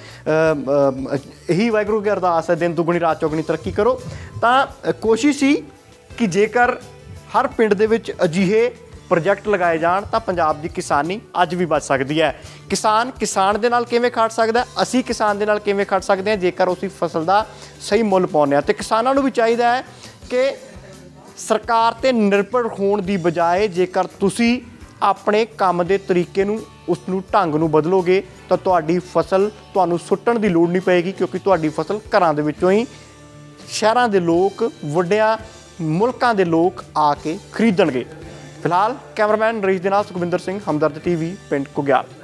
ਇਹੀ ਵਾਹਿਗੁਰੂ ਦੀ ਅਰਦਾਸ ਹੈ, ਦਿਨ ਦੁਗਣੀ ਰਾਤ ਚੌਗਣੀ ਤਰੱਕੀ ਕਰੋ। ਤਾਂ ਕੋਸ਼ਿਸ਼ ਸੀ ਕਿ ਜੇਕਰ ਹਰ ਪਿੰਡ ਦੇ ਵਿੱਚ ਅਜਿਹੇ ਪ੍ਰੋਜੈਕਟ ਲਗਾਏ ਜਾਣ ਤਾਂ ਪੰਜਾਬ ਦੀ ਕਿਸਾਨੀ ਅੱਜ ਵੀ ਬਚ ਸਕਦੀ ਹੈ। ਕਿਸਾਨ ਦੇ ਨਾਲ ਕਿਵੇਂ ਖੜ ਸਕਦਾ, ਅਸੀਂ ਕਿਸਾਨ ਦੇ ਨਾਲ ਕਿਵੇਂ ਖੜ ਸਕਦੇ ਹਾਂ ਜੇਕਰ ਅਸੀਂ ਫਸਲ ਦਾ ਸਹੀ ਮੁੱਲ ਪਾਉਂਦੇ ਹਾਂ। ਅਤੇ ਕਿਸਾਨਾਂ ਨੂੰ ਵੀ ਚਾਹੀਦਾ ਹੈ ਕਿ ਸਰਕਾਰ 'ਤੇ ਨਿਰਭਰ ਹੋਣ ਦੀ ਬਜਾਏ ਜੇਕਰ ਤੁਸੀਂ ਆਪਣੇ ਕੰਮ ਦੇ ਤਰੀਕੇ ਨੂੰ, ਉਸ ਨੂੰ ਢੰਗ ਨੂੰ ਬਦਲੋਗੇ ਤਾਂ ਤੁਹਾਡੀ ਫਸਲ ਤੁਹਾਨੂੰ ਸੁੱਟਣ ਦੀ ਲੋੜ ਨਹੀਂ ਪਏਗੀ, ਕਿਉਂਕਿ ਤੁਹਾਡੀ ਫਸਲ ਘਰਾਂ ਦੇ ਵਿੱਚੋਂ ਹੀ ਸ਼ਹਿਰਾਂ ਦੇ ਲੋਕ, ਵੱਡਿਆਂ ਮੁਲਕਾਂ ਦੇ ਲੋਕ ਆ ਕੇ ਖਰੀਦਣਗੇ। ਫਿਲਹਾਲ ਕੈਮਰਾਮੈਨ ਨਰੇਸ਼ ਦੇ ਨਾਲ ਸੁਖਵਿੰਦਰ ਸਿੰਘ, ਹਮਦਰਦ TV, ਪਿੰਡ ਘੁਗਿਆਲ।